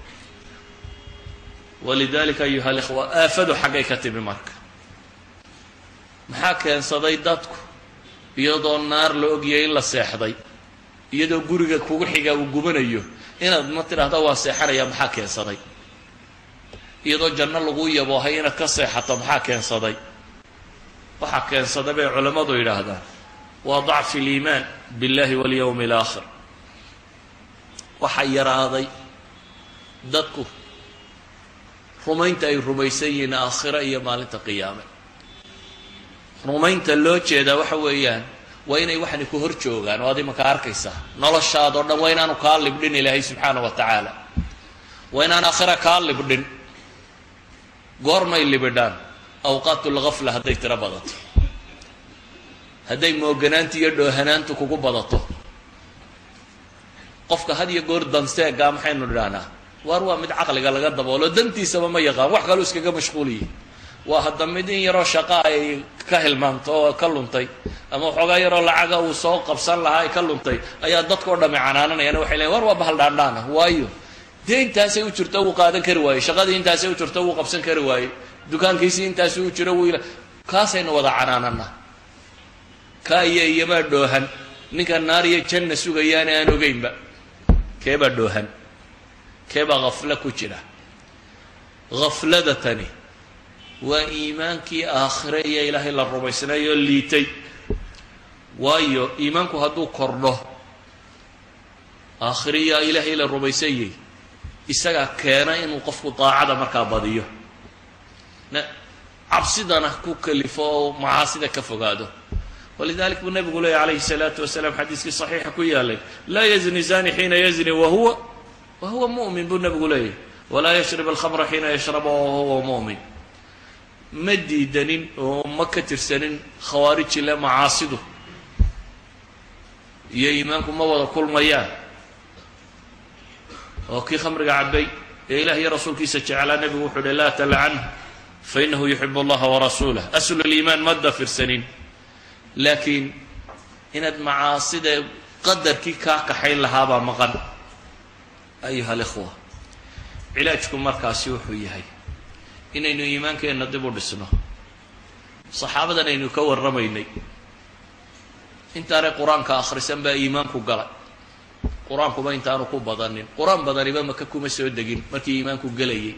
ولذلك أيها الإخوة آفدوا حقيقة بمرك محاكا صديداتك يضع النار لوجيه إلا الساحضي يدو جورجا كوجحجا وجبنيه هنا المطر هذا هو الساحر يا محاكا صدي iyadoo janno lagu yaboohay inaad ka seexato maxaa keensaday waxaa keensaday bay culimmadu yidhaahdaan waa dacfi liimaan billahi walyawmi alaakhir waxaa yaraaday dadku rumaynta ay rumaysan yihiin aakhira iyo maalinta qiyaame rumaynta loo jeedaa waxa weeyaan waa inay waxani ku hor joogaan oo ad imanka arkaysaa noloshaadoo dhan waa inaanu kaa libdhin ilaahay subxaana wa tacaala waa inaan aakhira kaa libdhin goormay libidhaan awqaatulghafla hadday tiro badato hadday mooganaanta iyo dhoohanaantu kugu badato qofka had iyo goor danseegaa maxaynu idhaahnaa waar waa mid caqliga laga daboolo dantiisaba ma yaqaan wax kaloo iskaga mashquuliyi waa hadda mid in yaroo shaqa ay ka hilmaanto oo ka luntay ama waxoogaa yaroo lacaga uu soo qabsan lahaa ay ka luntay ayaa dadkao dhamme canaananayaan waxay leeyiin war waa bahal dhaandhaana waayo dee intaasay u jirto wuu qaadan kari waaye shaqadii intaasay u jirto wuu qabsan kari waaye dukaankiisii intaasi u jiro wuu kaasaynu wada canaanana kaa iyo iyomaa dhoohan ninka naar iyo janna sugayaana aan ogeynba keebaa dhoohan keebaa khaflo ku jira khaflada tani waa iimaankii aakhire iyo ilaahay la rumaysnayo liitay waayo iimaanku hadduu kordho aakhire iyo ilaahay la rumaysanyay isagaa keena inuu qofku daacada markaa badiyo cabsidana ku kalifo oo macaasida ka fogaado walidalik buu nabigu leeyahy calayhi salaatu wasalaam xadiiskii saxiixa ku yaalay laa yazni zani xiina yazni wahuwa wahuwa mu'min buu nabigu leeyahy walaa yashrib alkhamra xiina yashraba wahuwa mu'min ma diidanin oo ma ka tirsanin khawaariji le macaasidu iyo iimaanku ma wada kulmayaan oo kii khamriga cabay ee ilaah iyo rasuulkiisa jeclaa nabigu wuxuu uhi laa talcanhu fainahu yuxibu allaha warasuulah aslu liimaan ma dafirsanin laakiin inaad macaasida qadarkii kaa kaxayn lahaabaa maqan ayuha alikhwa cilaajku markaasi wuxuu yahay inaynu iimaankeenna dib u dhisno saxaabadan aynu ka warramaynay intaanay qur-aanka akhrisan baa iimaanku galay qur-aankuba intaanu ku badanin qur-aan badaniba maka kuma soo degin markii iimaanku gelayay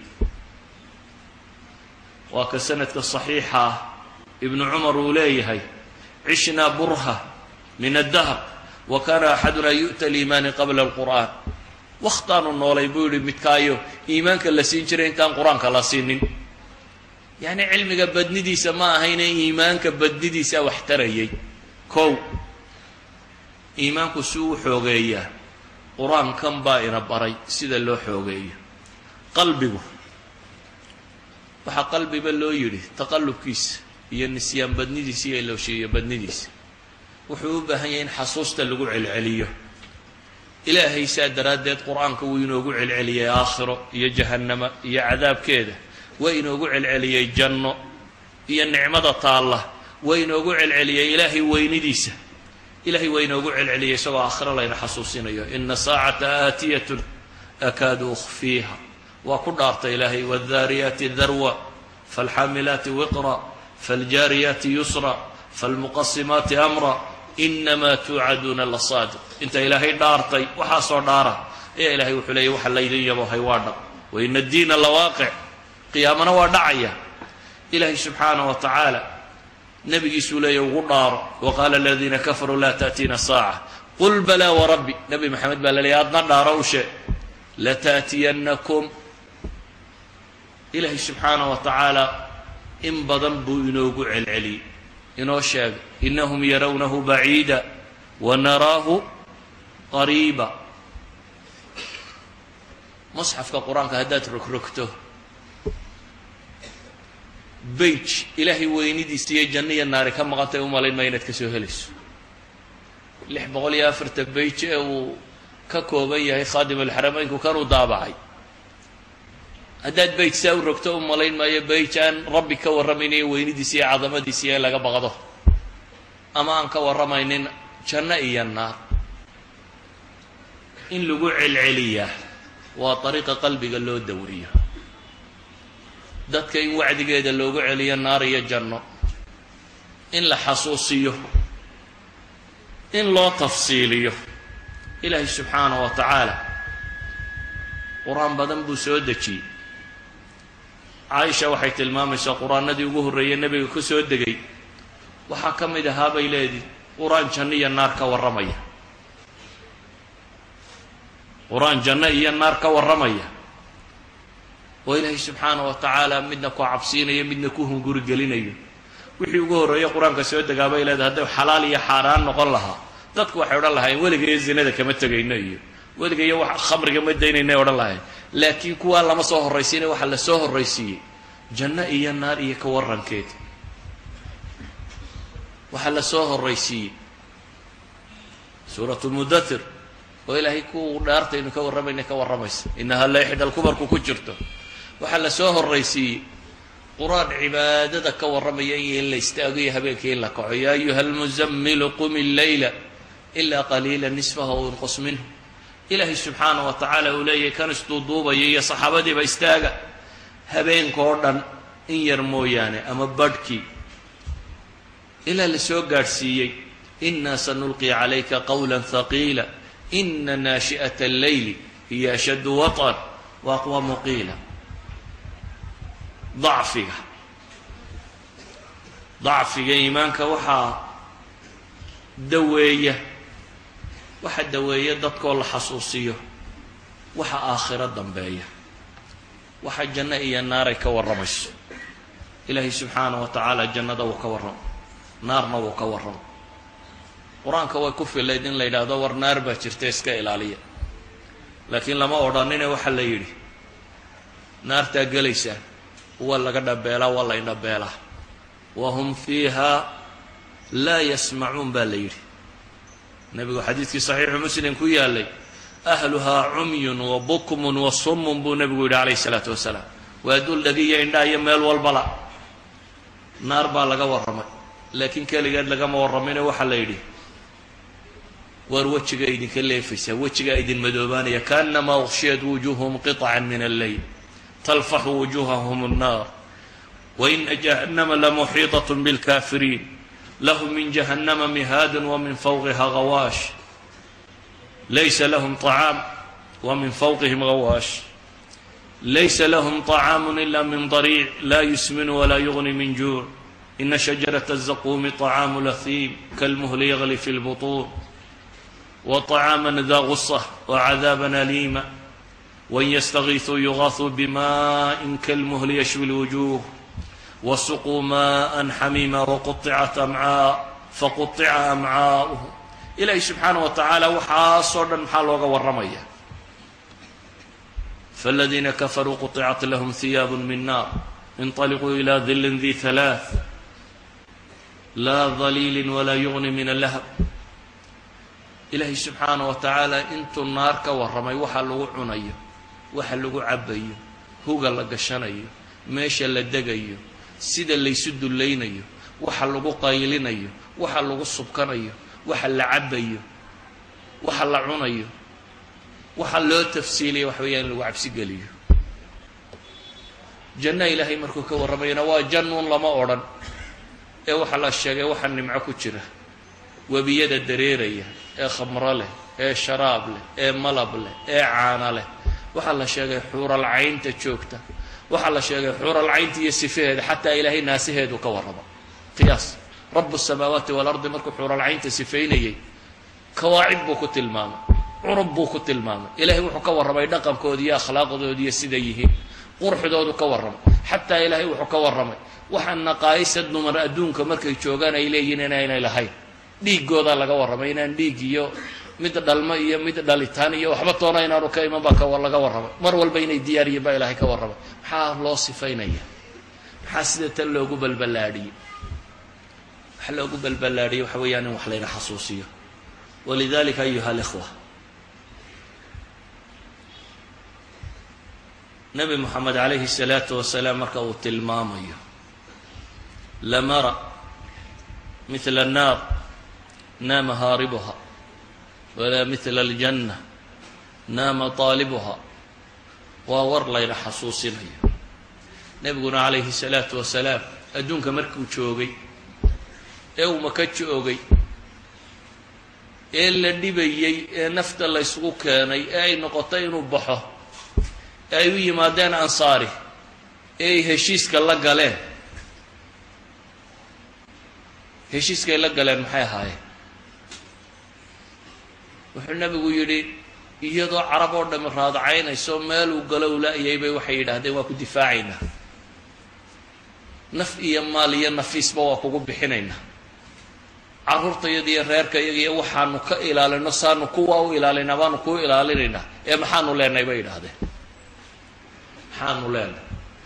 waa ka sanadka saxiixa ah ibnu cumar uu leeyahay cishnaa burha min addahr wa kana axaduna yu'ta aliimaani qabla alqur'aan wakhtaanu noolay buu yidhi midkaayo iimaanka la siin jiray intaan qur-aanka la siinin yacni cilmiga badnidiisa ma ahayne iimaanka badnidiisa wax tarayay kow iimaanku si uu xoogeeyaa qur-aankan baa ina baray sida loo xoogeeyo qalbigu waxaa qalbiba loo yidhi taqallubkiisa iyo nisyaan badnidiisa iyo ilowshiiyo badnidiisa wuxuu u baahan yahay in xasuusta lagu celceliyo ilaahay saa daraaddeed qur-aanka wuu inoogu celceliyey aakhiro iyo jahannama iyo cadaabkeeda waa inoogu celceliyey janno iyo nicmada taalla waa inoogu celceliyey ilaahay weynidiisa ilahay waa inoogu celceliyey isagoo aakhiro layna xasuusinayo ina saacata aatiyatun akaadu ukhfiiha waa ku dhaartay ilaahay wاdhaariyaati darwa faاlxaamilaati wiqra faاljaariyaati yusra faاlmuqasimaati amra inamaa tuucaduuna lasaadiq inta ilaahay dhaartay waxaa soo dhaara ayaa ilaahay wuxuu leeyay waxa laydin yabohay waa dhab waina addiina lawaaqic qiyaamana waa dhacaya ilaahay subxaanaه wa tacaala nebigiisuu leeya ugu dhaaro waqaala aladiina kafaruu laa ta'tiina saaca qul balaa warabbi nebi maxamed baa la leeyay adna dhaaro u sheeg lataأtiyannakum ilaahay subxaanaه wa tacaala in badan buu inoogu celceliyey inoo sheegay inahum yarawnahu baciida wanaraahu qariiba musxafka qur-aanka haddaad rogrogto beyj ilaahay weynidiisa iyo janno iyo naari ka maqantay u malayn maa inaad ka soo helayso lix boqol iyo afartan beyj ee uu ka kooban yahay khaadim alxarameynku kanuu daabacay haddaad beyj saa u rogto u malayn maayo beyj aan rabbi ka warramaynayo weynidiisa iyo cadamadiisa iyo in laga baqdo ama aan ka warramaynin janno iyo naar in lagu celceliyaa waa dariiqa qalbiga loo dawriyo dadka in wacdigeeda loogu celiyo naar iyo janno in la xasuusiyo in loo tafsiiliyo ilaahay subxaanaه wa tacaala qur-aan badan buu soo dejiyey caaisha waxay tilmaamaysaa qur-aanadii ugu horreeyey nebiga ku soo degay waxaa ka mid ahaa bay leedihi qur-aan janno iyo naar ka warramaya qur-aan janno iyo naar ka warramaya oo ilaahay subxaanaه wa tacaala midna ku cabsiinayo midna ku hunguri gelinayo wixii ugu horreeyey qur-aanka soo degaa bay leedahay hadday xalaal iyo xaaraan noqon lahaa dadku waxay odhan lahayn weligayo zinada kama tegayno iyo weligayo wax khamriga ma daynayna odhan lahayn laakiin kuwaa lama soo horraysiinay waxaa la soo horraysiiyey janno iyo naar iyo ka warrankeed waxaa la soo horraysiiyey suuratu mudathir oo ilaahay ku dhaartaynu ka warramayna ka warramaysa inaha la ixdal kubarku ku jirto waxaa la soo horraysiiyey qur-aan cibaadada ka warramaya in la istaago iyo habeenkii in la kaco yaa ayuha almuzammilu qumi llayla ilaa qaliila nisfaha o inqus minhu ilaahay subxaanaه wa tacaala uu leeyahay kan isduuduubaya iyo saxaabadiiba istaaga habeenka oo dhan in yar mooyaane ama badhkii ilaa la soo gaadhsiiyey inaa sanulqi calayka qawla haqiila ina naashi'ata alleyli hiya ashaddu waطan wa aqwamu qiila dacfiga dacfiga iimaanka waxaa daweeya waxa daweeya dadkoo la xasuusiyo waxa aakhiro dambeeya waxa janno iyo naaray ka warramayso ilaahay subxaanaه wa tacaala jannada wuu ka warramo naarna wuu ka warramo qur-aanka way ku filayd in la yidhaahdo war naar baa jirta iska ilaaliya laakiin lama odhanine waxa la yidhi naartaa gelaysaa waa laga dhabeelaa waa la indhabeelaa wahum fiiha laa yasmacuun baa la yidhi nebigu xadiidkii saxiixu muslim ku yaalay ahluhaa cumyun wa bukmun wa summun buu nebigu yidhi calayh isalaatu wasalaam waa dul dhagiyo indhaa iyo meel walbala naar baa laga warramay laakiin keligeed lagama warramine waxaa la yidhi waar wejiga idinka leefaysaa wejigaa idin madoobaanaya kaanamaa ukhshiyat wujuuhum qiطcan min alleyl talfaxu wujuuhahum الnaar waina jahannama lamuxiiطaة bاlkaafiriin lahum min jahannama mihaad wamin fawqiha gawaash laysa lahum طacaam wamin fawqihim gawaash laysa lahum طacaamu ila min dariic laa yusminu walaa yugni min juuc ina shajaraة الzaquumi طacaamu lahiim kalmuhli yagli fi اlbuطuun وطعاما ذا غصة وعذابا أليما وإن يستغيثوا يغاثوا بماء كالمهل يشوي الوجوه وسقوا ماء حميما وقطعت أمعاء فقطع أمعاؤه إلهي سبحانه وتعالى وحاصرا محالوغا والرمية فالذين كفروا قطعت لهم ثياب من نار انطلقوا إلى ظل ذي ثلاث لا ظليل ولا يغني من اللهب ilaahay subxaanaه wa tacaala intuu naar ka warramay waxa lagu cunayo waxa lagu cabayo huga la gashanayo meesha la degayo sida laysu dullaynayo waxa lagu qaylinayo waxa lagu subkanayo waxa la cabayo waxa la cunayo waxa loo tafsiiliyo wax weeyaan lagu cabsi geliyo janno ilaahay markuu ka warramayna waa jannuun lama odhan ee waxa la sheegay waxa nimco ku jira webiyada dareeraya ee khamro leh ee sharaab leh ee malab leh ee caana leh waxaa la sheegay xuural caynta joogta waxaa la sheegay xuural caynta iyo sifaheeda xataa ilaahay naasiheedu ka warramo qiyaas rabu الsamaawaati waalardi markuu xuural caynta sifaynayay kawaacib buu ku tilmaamay curub buu ku tilmaamay ilaahay wuxuu ka warramay dhaqankoodi iyo akhlaaqdoodi iyo siday yihiin qurxdoodu ka warramay xataa ilaahay wuxuu ka warramay waxaan naqaayisa dumar adduunka markay joogaan ay leeyihiin inaynay lahayn dhiiggoodaa laga warramay inaan dhiig iyo mid dhalmo iyo mid dhalitaan iyo waxba toona inaanu ka iman baa ka laga warramay mar walba inay diyaariyeen baa ilaahay ka warramay maxaa loo sifaynaya maxaa sida tan loogu balballaadhiyey waxa loogu balballaadhiyey waxa weeyaan in wax layna xasuusiyo walidalika ayuha alikhwa nabi moxamed calayhi الsalaatu wasalaam marka uu tilmaamayo lamara mila الnaar naama haaribuha walaa mila aljanna naama taalibuha waa war layna xasuusinayo nebiguna calayhi الsalaatu wasalaam adduunka markuu joogay ee uu maka joogay ee la dhibayey ee nafta la ysgu keenay ee ay noqotay inuu baxo ee ay u yimaadeen ansaari ee ay heshiiska la galeen heshiiskay la galeen maxay ahaayeen wuxuu nebigu yidhi iyadoo carab oo dhami raadacaynayso meeluu galo u la-yay bay waxay yidhaahdeen waa ku difaacaynaa naf iyo maal iyo nafiisba waa kugu bixinaynaa carruurtayada iyo reerkayaga iyo waxaanu ka ilaalino saanu kuwa u ilaalinaa baanu kuu ilaalinaynaa ee maxaanu leenahay bay yidhaahdeen maxaanu leenahay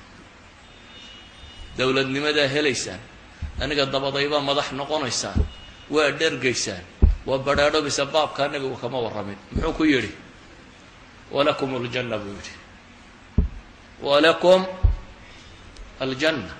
dowladnimadaa helaysaan aniga dabadaybaa madax noqonaysaan waa dhergaysaan waa badhaadhobaysa baabkaa nebigu kama warramin muxuu ku yidhi walakum aljanna buu yidhi walakum aljanna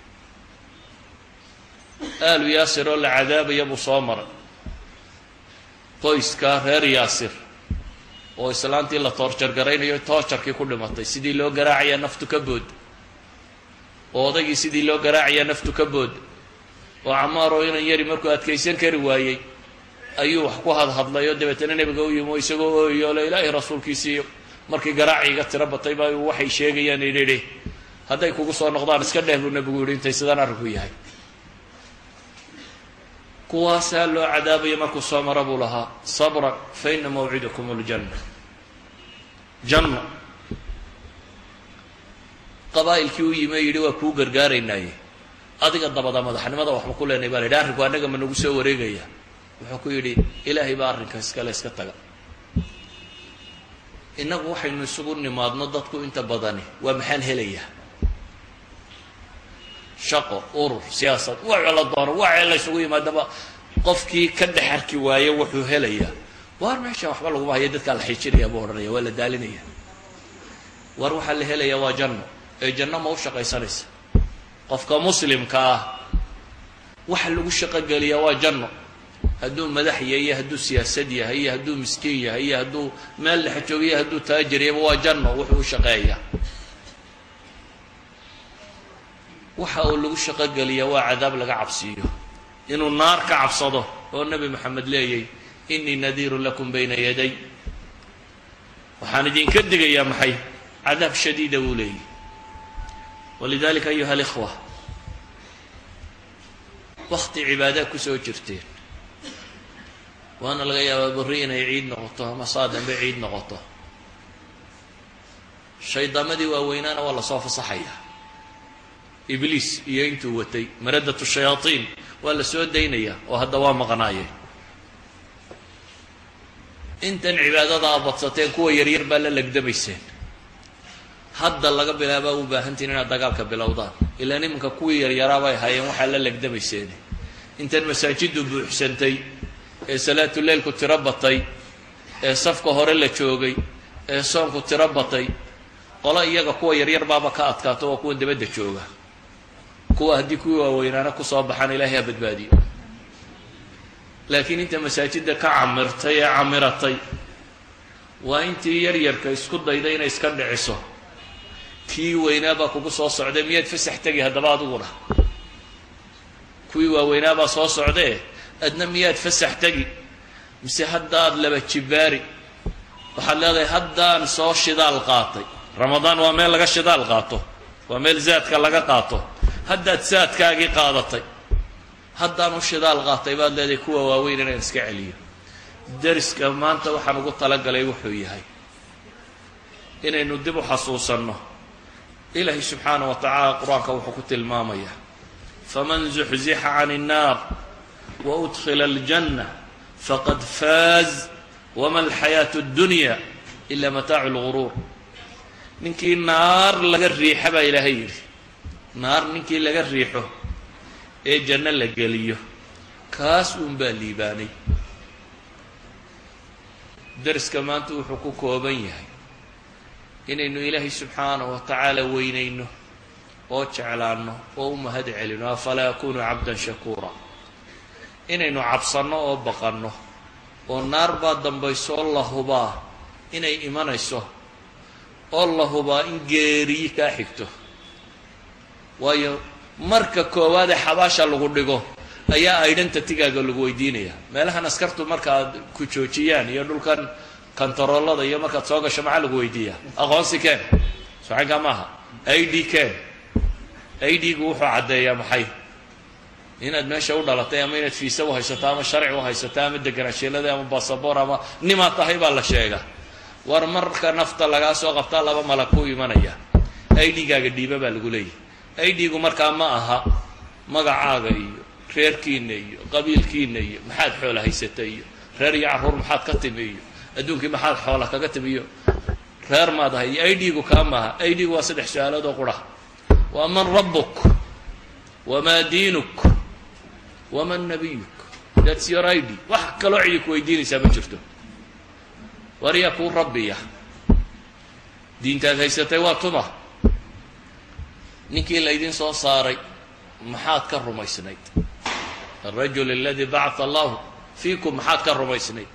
aalu yaasir oo la cadaabaya buu soo maray qoyskaa reer yaasir oo islaantii la toorjargaraynayo toojarkii ku dhimatay sidii loo garaacayaa naftu ka bood oo odaygii sidii loo garaacayaa naftu ka bood oo camaaroo inan yari markuu adkaysan kari waayey ayuu wax ku hadhadlay oo dabeetana nebiga u yimi oo isagoo ooyo le ilaahay rasuulkiisiiyo markii garaaciiga tiro batay baa waxay sheegayaan idhi hadday kugu soo noqdaan iska dheh buu nebigu yidhi intay sidaan arrinku yahay kuwaasaa loo cadaabaya markuu soo mara buu lahaa sabran fa ina mawcidakum aljanna janno qabaa'ilkii u yimi yidhi waa kuu gargaaraynaaye adiga dabada madaxnimada waxba ku leenay baa la yidhi arrinku annaga ma nagu soo wareegaya wuxuu ku yidhi ilaahay baa arrinka iskale iska taga innagu waxaynu isugu nimaadno dadku inta badani waa maxaan helayaa shaqo urur siyaasad waxa la doono waxa la isugu yimaadaba qofkii ka dhex arki waaye wuxuu helayaa waar meesha waxba lagu hayo dadka la xiijinaya buu odhanaya waa la daalinaya war waxaa la helayaa waa janno ee janno ma u shaqaysanaysa qofka muslimka ah waxa lagu shaqogeliyaa waa janno hadduu madax yahay iyo hadduu siyaasad yahay iyo hadduu miskiin yahay iyo hadduu meel dhex joogayo hadduu taajir yahayba waa janno wuxuu u shaqeeyaa waxa uu lagu shaqogeliyaa waa cadaab laga cabsiiyo inuu naar ka cabsado oo nebi moxamed leeyay inii nadiirun lakum bayna yaday waxaan idinka digayaa maxay cadaab shadiida buu leeyay walidalika ayuha alikhwa wakti cibaadaa kusoo jirteen waana laga yaabaa berri inay ciid noqoto ama saa dambe ciid noqoto shaydaamadii waaweynaana waa lasoo fasaxayaa ibliis iyo intuu watay maradatu shayaatiin waa la soo daynayaa oo hadda waa maqnaayeen intan cibaadada aad badsateen kuwa yaryar baa la legdamayseen hadda laga bilaabaa u baahantiin inaad dagaalka bilowdaan ilaa nimanka kuwii yaryaraa bay hayeen waxaa la legdamayseen intan masaajiddu buuxsantay ee salaatuleylku tiro batay ee safka hore la joogay ee soonku tiro batay qolo iyaga kuwa yaryar baaba ka adkaato waa kuwa dabadda jooga kuwa haddii kuwii waaweynaana kusoo baxaan ilaahay ha badbaadiyo laakiin inta masaajidda ka camirtay ee camiratay waa intii yaryarka isku dayday inay iska dhiciso kii weynaabaa kugu soo socday miyaad fasax tegi haddaba adiguna kuwii waaweynaabaa soo socdee adna miyaad fasax tagi mise haddaad laba jibaari waxaad leedahay haddaan soo shidaal qaatay ramadaan waa meel laga shidaal qaato waa meel zaadka laga qaato haddaad saadkaagii qaadatay haddaan u shidaal qaatay baad leedahay kuwa waaweyn inaan iska celiyo dariska maanta waxaan ugu talagalay wuxuu yahay inaynu dib u xasuusanno ilaahay subxaanaه wa tacaala qur-aanka wuxuu ku tilmaamaya faman zuxzixa can الnaar waudkhila اljanna faqad faaz wama alxayaaةu اddunya ila mataacu اlguruur ninkii naar laga riixa baa ilaahay yidhi naar ninkii laga riixo ee janno la geliyo kaas uun baa liibaanay dariska maanta wuxuu ku kooban yahay inaynu ilaahay subxaanaه wa tacaala weynayno oo jeclaanno oo u mahad celino afalaa yakunu cabdan shakuura inaynu cabsanno oo baqanno oo naar baa dambaysoo la hubaa inay imanayso oo la hubaa in geeriyi kaa xigto waayo marka koowaad ee xabaasha lagu dhigo ayaa aydhanta tigaaga lagu weydiinaya meelahan askartu markaad ku joojiyaan iyo dhulkan kantaroolada iyo markaad soo gasho maxaa lagu weydiiyaa aqoonsi keen socankaa maaha i d keen i d gu wuxuu caddeeyaa maxay inaad meesha u dhalatay ama inaad fiisa u haysato ama sharci u haysato ama deganaansheelada ama basaboor ama nimaad tahay baa la sheega war marka nafta lagaa soo qabtaa laba malag ku imanaya i d gaaga dhiiba baa lagu leeyahay i d gu markaa ma aha magacaaga iyo reerkiina iyo qabiilkiina iyo maxaad xoola haysata iyo reer iyo carruur maxaad ka timi iyo adduunkii maxaad xoola kaga timi iyo reer maad ahay iyo i d gu kaa maaha i d gu waa saddex su-aalood oo qura waa man rabbuk wamaa diinuk waman nabiyuk thats your i d wax kaloo cidi ku weydiinaysaa ma jirto war yaa kuu rabbiya diintaad haysatay waa tuma ninkii laydin soo saaray maxaad ka rumaysnayd alrajul aladi bacata allahu fiikum maxaad ka rumaysnayd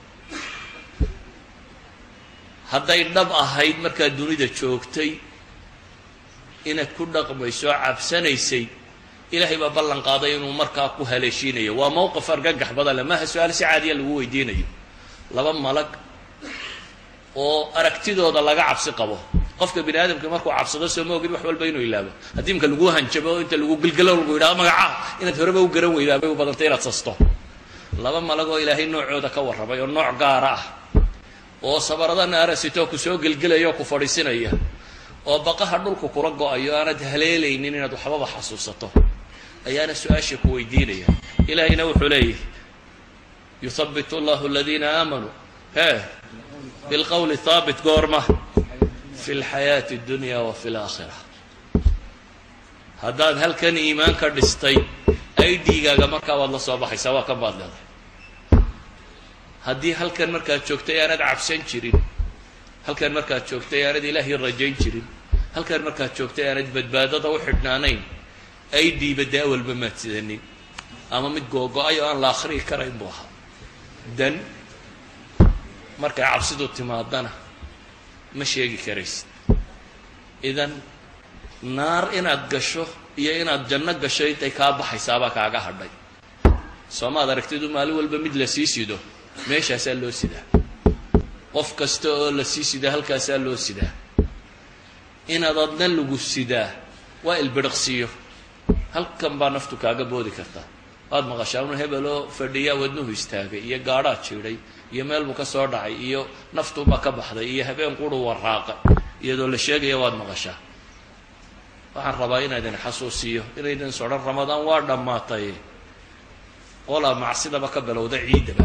hadday dhab ahayd markaad dunida joogtay inaad ku dhaqmayso oo cabsanaysay ilaahay baa ballan qaaday inuu markaa ku haleeshiinayo waa mowqif argagax badan le maaha su-aal si caadiya lagu weydiinayo laba malag oo aragtidooda laga cabsi qabo qofka bini aadamka markuu cabsado soo ma ogin wax walba inuu ilaabo haddii imka lagu hanjabo oo inta lagu gilgalo lagu yidhahdo magacaa inaad horeba u garan weydaa bay u badantay inaad sasto laba malag oo ilaahay noocooda ka warramay oo nooc gaara ah oo sabarada naarasitoo ku soo gelgelaya oo ku fadhiisinaya oo baqaha dhulku kula go-ayo aanad haleelaynin inaad waxbaba xasuusato ayaana su-aasha ku weydiinaya ilaahayna wuxuu leeyahy yuhabitu allahu aladiina aamanuu he bilqowli haabit goorma fi lxayaati اdunya wa fi laakhira haddaad halkan iimaan ka dhistay i d-gaaga markaa waad la soo baxaysaa waa kan baad leedahay haddii halkan markaad joogtay aanad cabsan jirin halkan markaad joogtay aanad ilaahay rajayn jirin halkan markaad joogtay aanad badbaadada u xidhnaanayn i d ba dee awalba maad sidanin ama mid googo-ay oo aan la akhriyi karayn buu ahaa dan markay cabsidu timaadana ma sheegi karaysid idan naar inaad gasho iyo inaad janno gasho intay kaa baxaysaabaa kaaga hadhay soomaad aragtidu maalin walba mid la sii sido meeshaasaa loo sidaa qof kasta oo la sii sidaa halkaasaa loo sidaa inaad adna lagu sidaa waa ilbidhiqsiyo halkan baa naftu kaaga boodi kartaa waad maqashaa unu hebeloo fadhiyaa wadnuhu istaagay iyo gaadhaa jiidhay iyo meel buu ka soo dhacay iyo naftuba ka baxday iyo habeen quru waraaqay iyadoo la sheegaya waad maqashaa waxaan rabaa inaydin xasuusiyo inaydin sodhan ramadaan waa dhammaatay qolaa macsidaba ka bilowda ciiddaba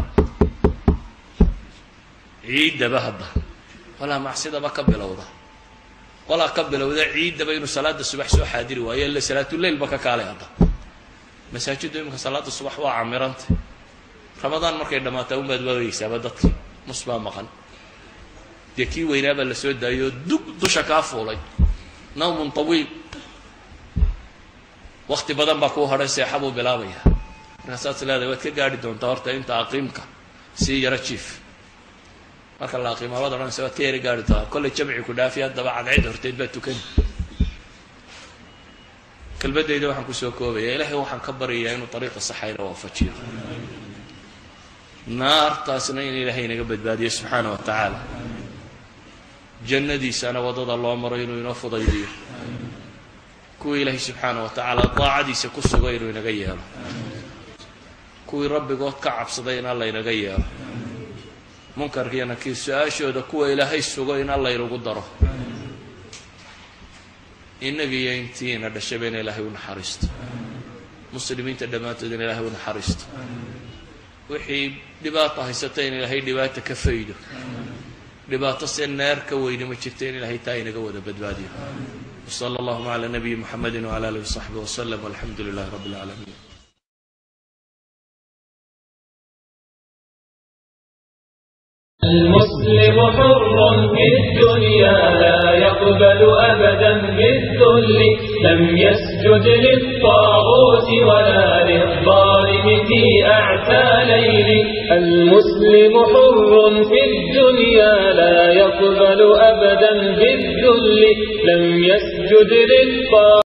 ciiddaba hadda qolaa macsidaba ka bilowda qolaa ka bilowda ciiddaba inuu salaada subax soo xaadiri waayo illa salaatuleilba ka kaalay hadda masaajiddu iminka salaada subax waa camirantay ramadaan markay dhammaataa unbaad waagaysaaba dadkii nus baa maqan dee kii weynaabaa la soo daayoo dug dusha kaa fuulay nawmun tawiil wakti badan baa kuu hadhay seexa buu bilaabaya markaasaad leedahay waad ka gaadhi doontaa horta inta aqiimka sii yaro jiif marka la aqiima waad odhanaysa waad ka yari gaadhi doontaa kollay jamci ku dhaafi haddaba cadceed horteed baad tukani kelmaddayda waxaan kusoo koobaya ilaahay waxaan ka baryayaa inuu ariiqa saxayna waafajiyo naartaasna in ilaahay inaga badbaadiyo subxaana wa tacaala jannadiisana waddada loo maro inuu inoo fudaydiyo kuwii ilaahay subxaana wa tacaala daacadiisa ku suga inuu inaga yeelo kuwii rabbigood ka cabsaday in alla inaga yeelo munkarkiiyo nakiir su-aashooda kuwa ilaahay sugo in alla inagu daro innaga iyo intiina dhashaba in ilaahay u naxariisto muslimiinta dhammaantood in ilaahay u naxariisto wixii dhibaato haysata in ilaahay dhibaata ka faydo dhibaato see neer ka weyne ma jirta in ilaahay taa inaga wada badbaadiyo وصلى الله على نبي محمد وعلى آله وصحبه وسلم والحمد لله رب العالمين. المسلم حر في الدنيا لا يقبل أبدا بالذل لم يسجد للطاغوت ولا للظالم في أعتى ليل. المسلم حر في الدنيا لا يقبل أبدا بالذل لم يسجد للطاغوت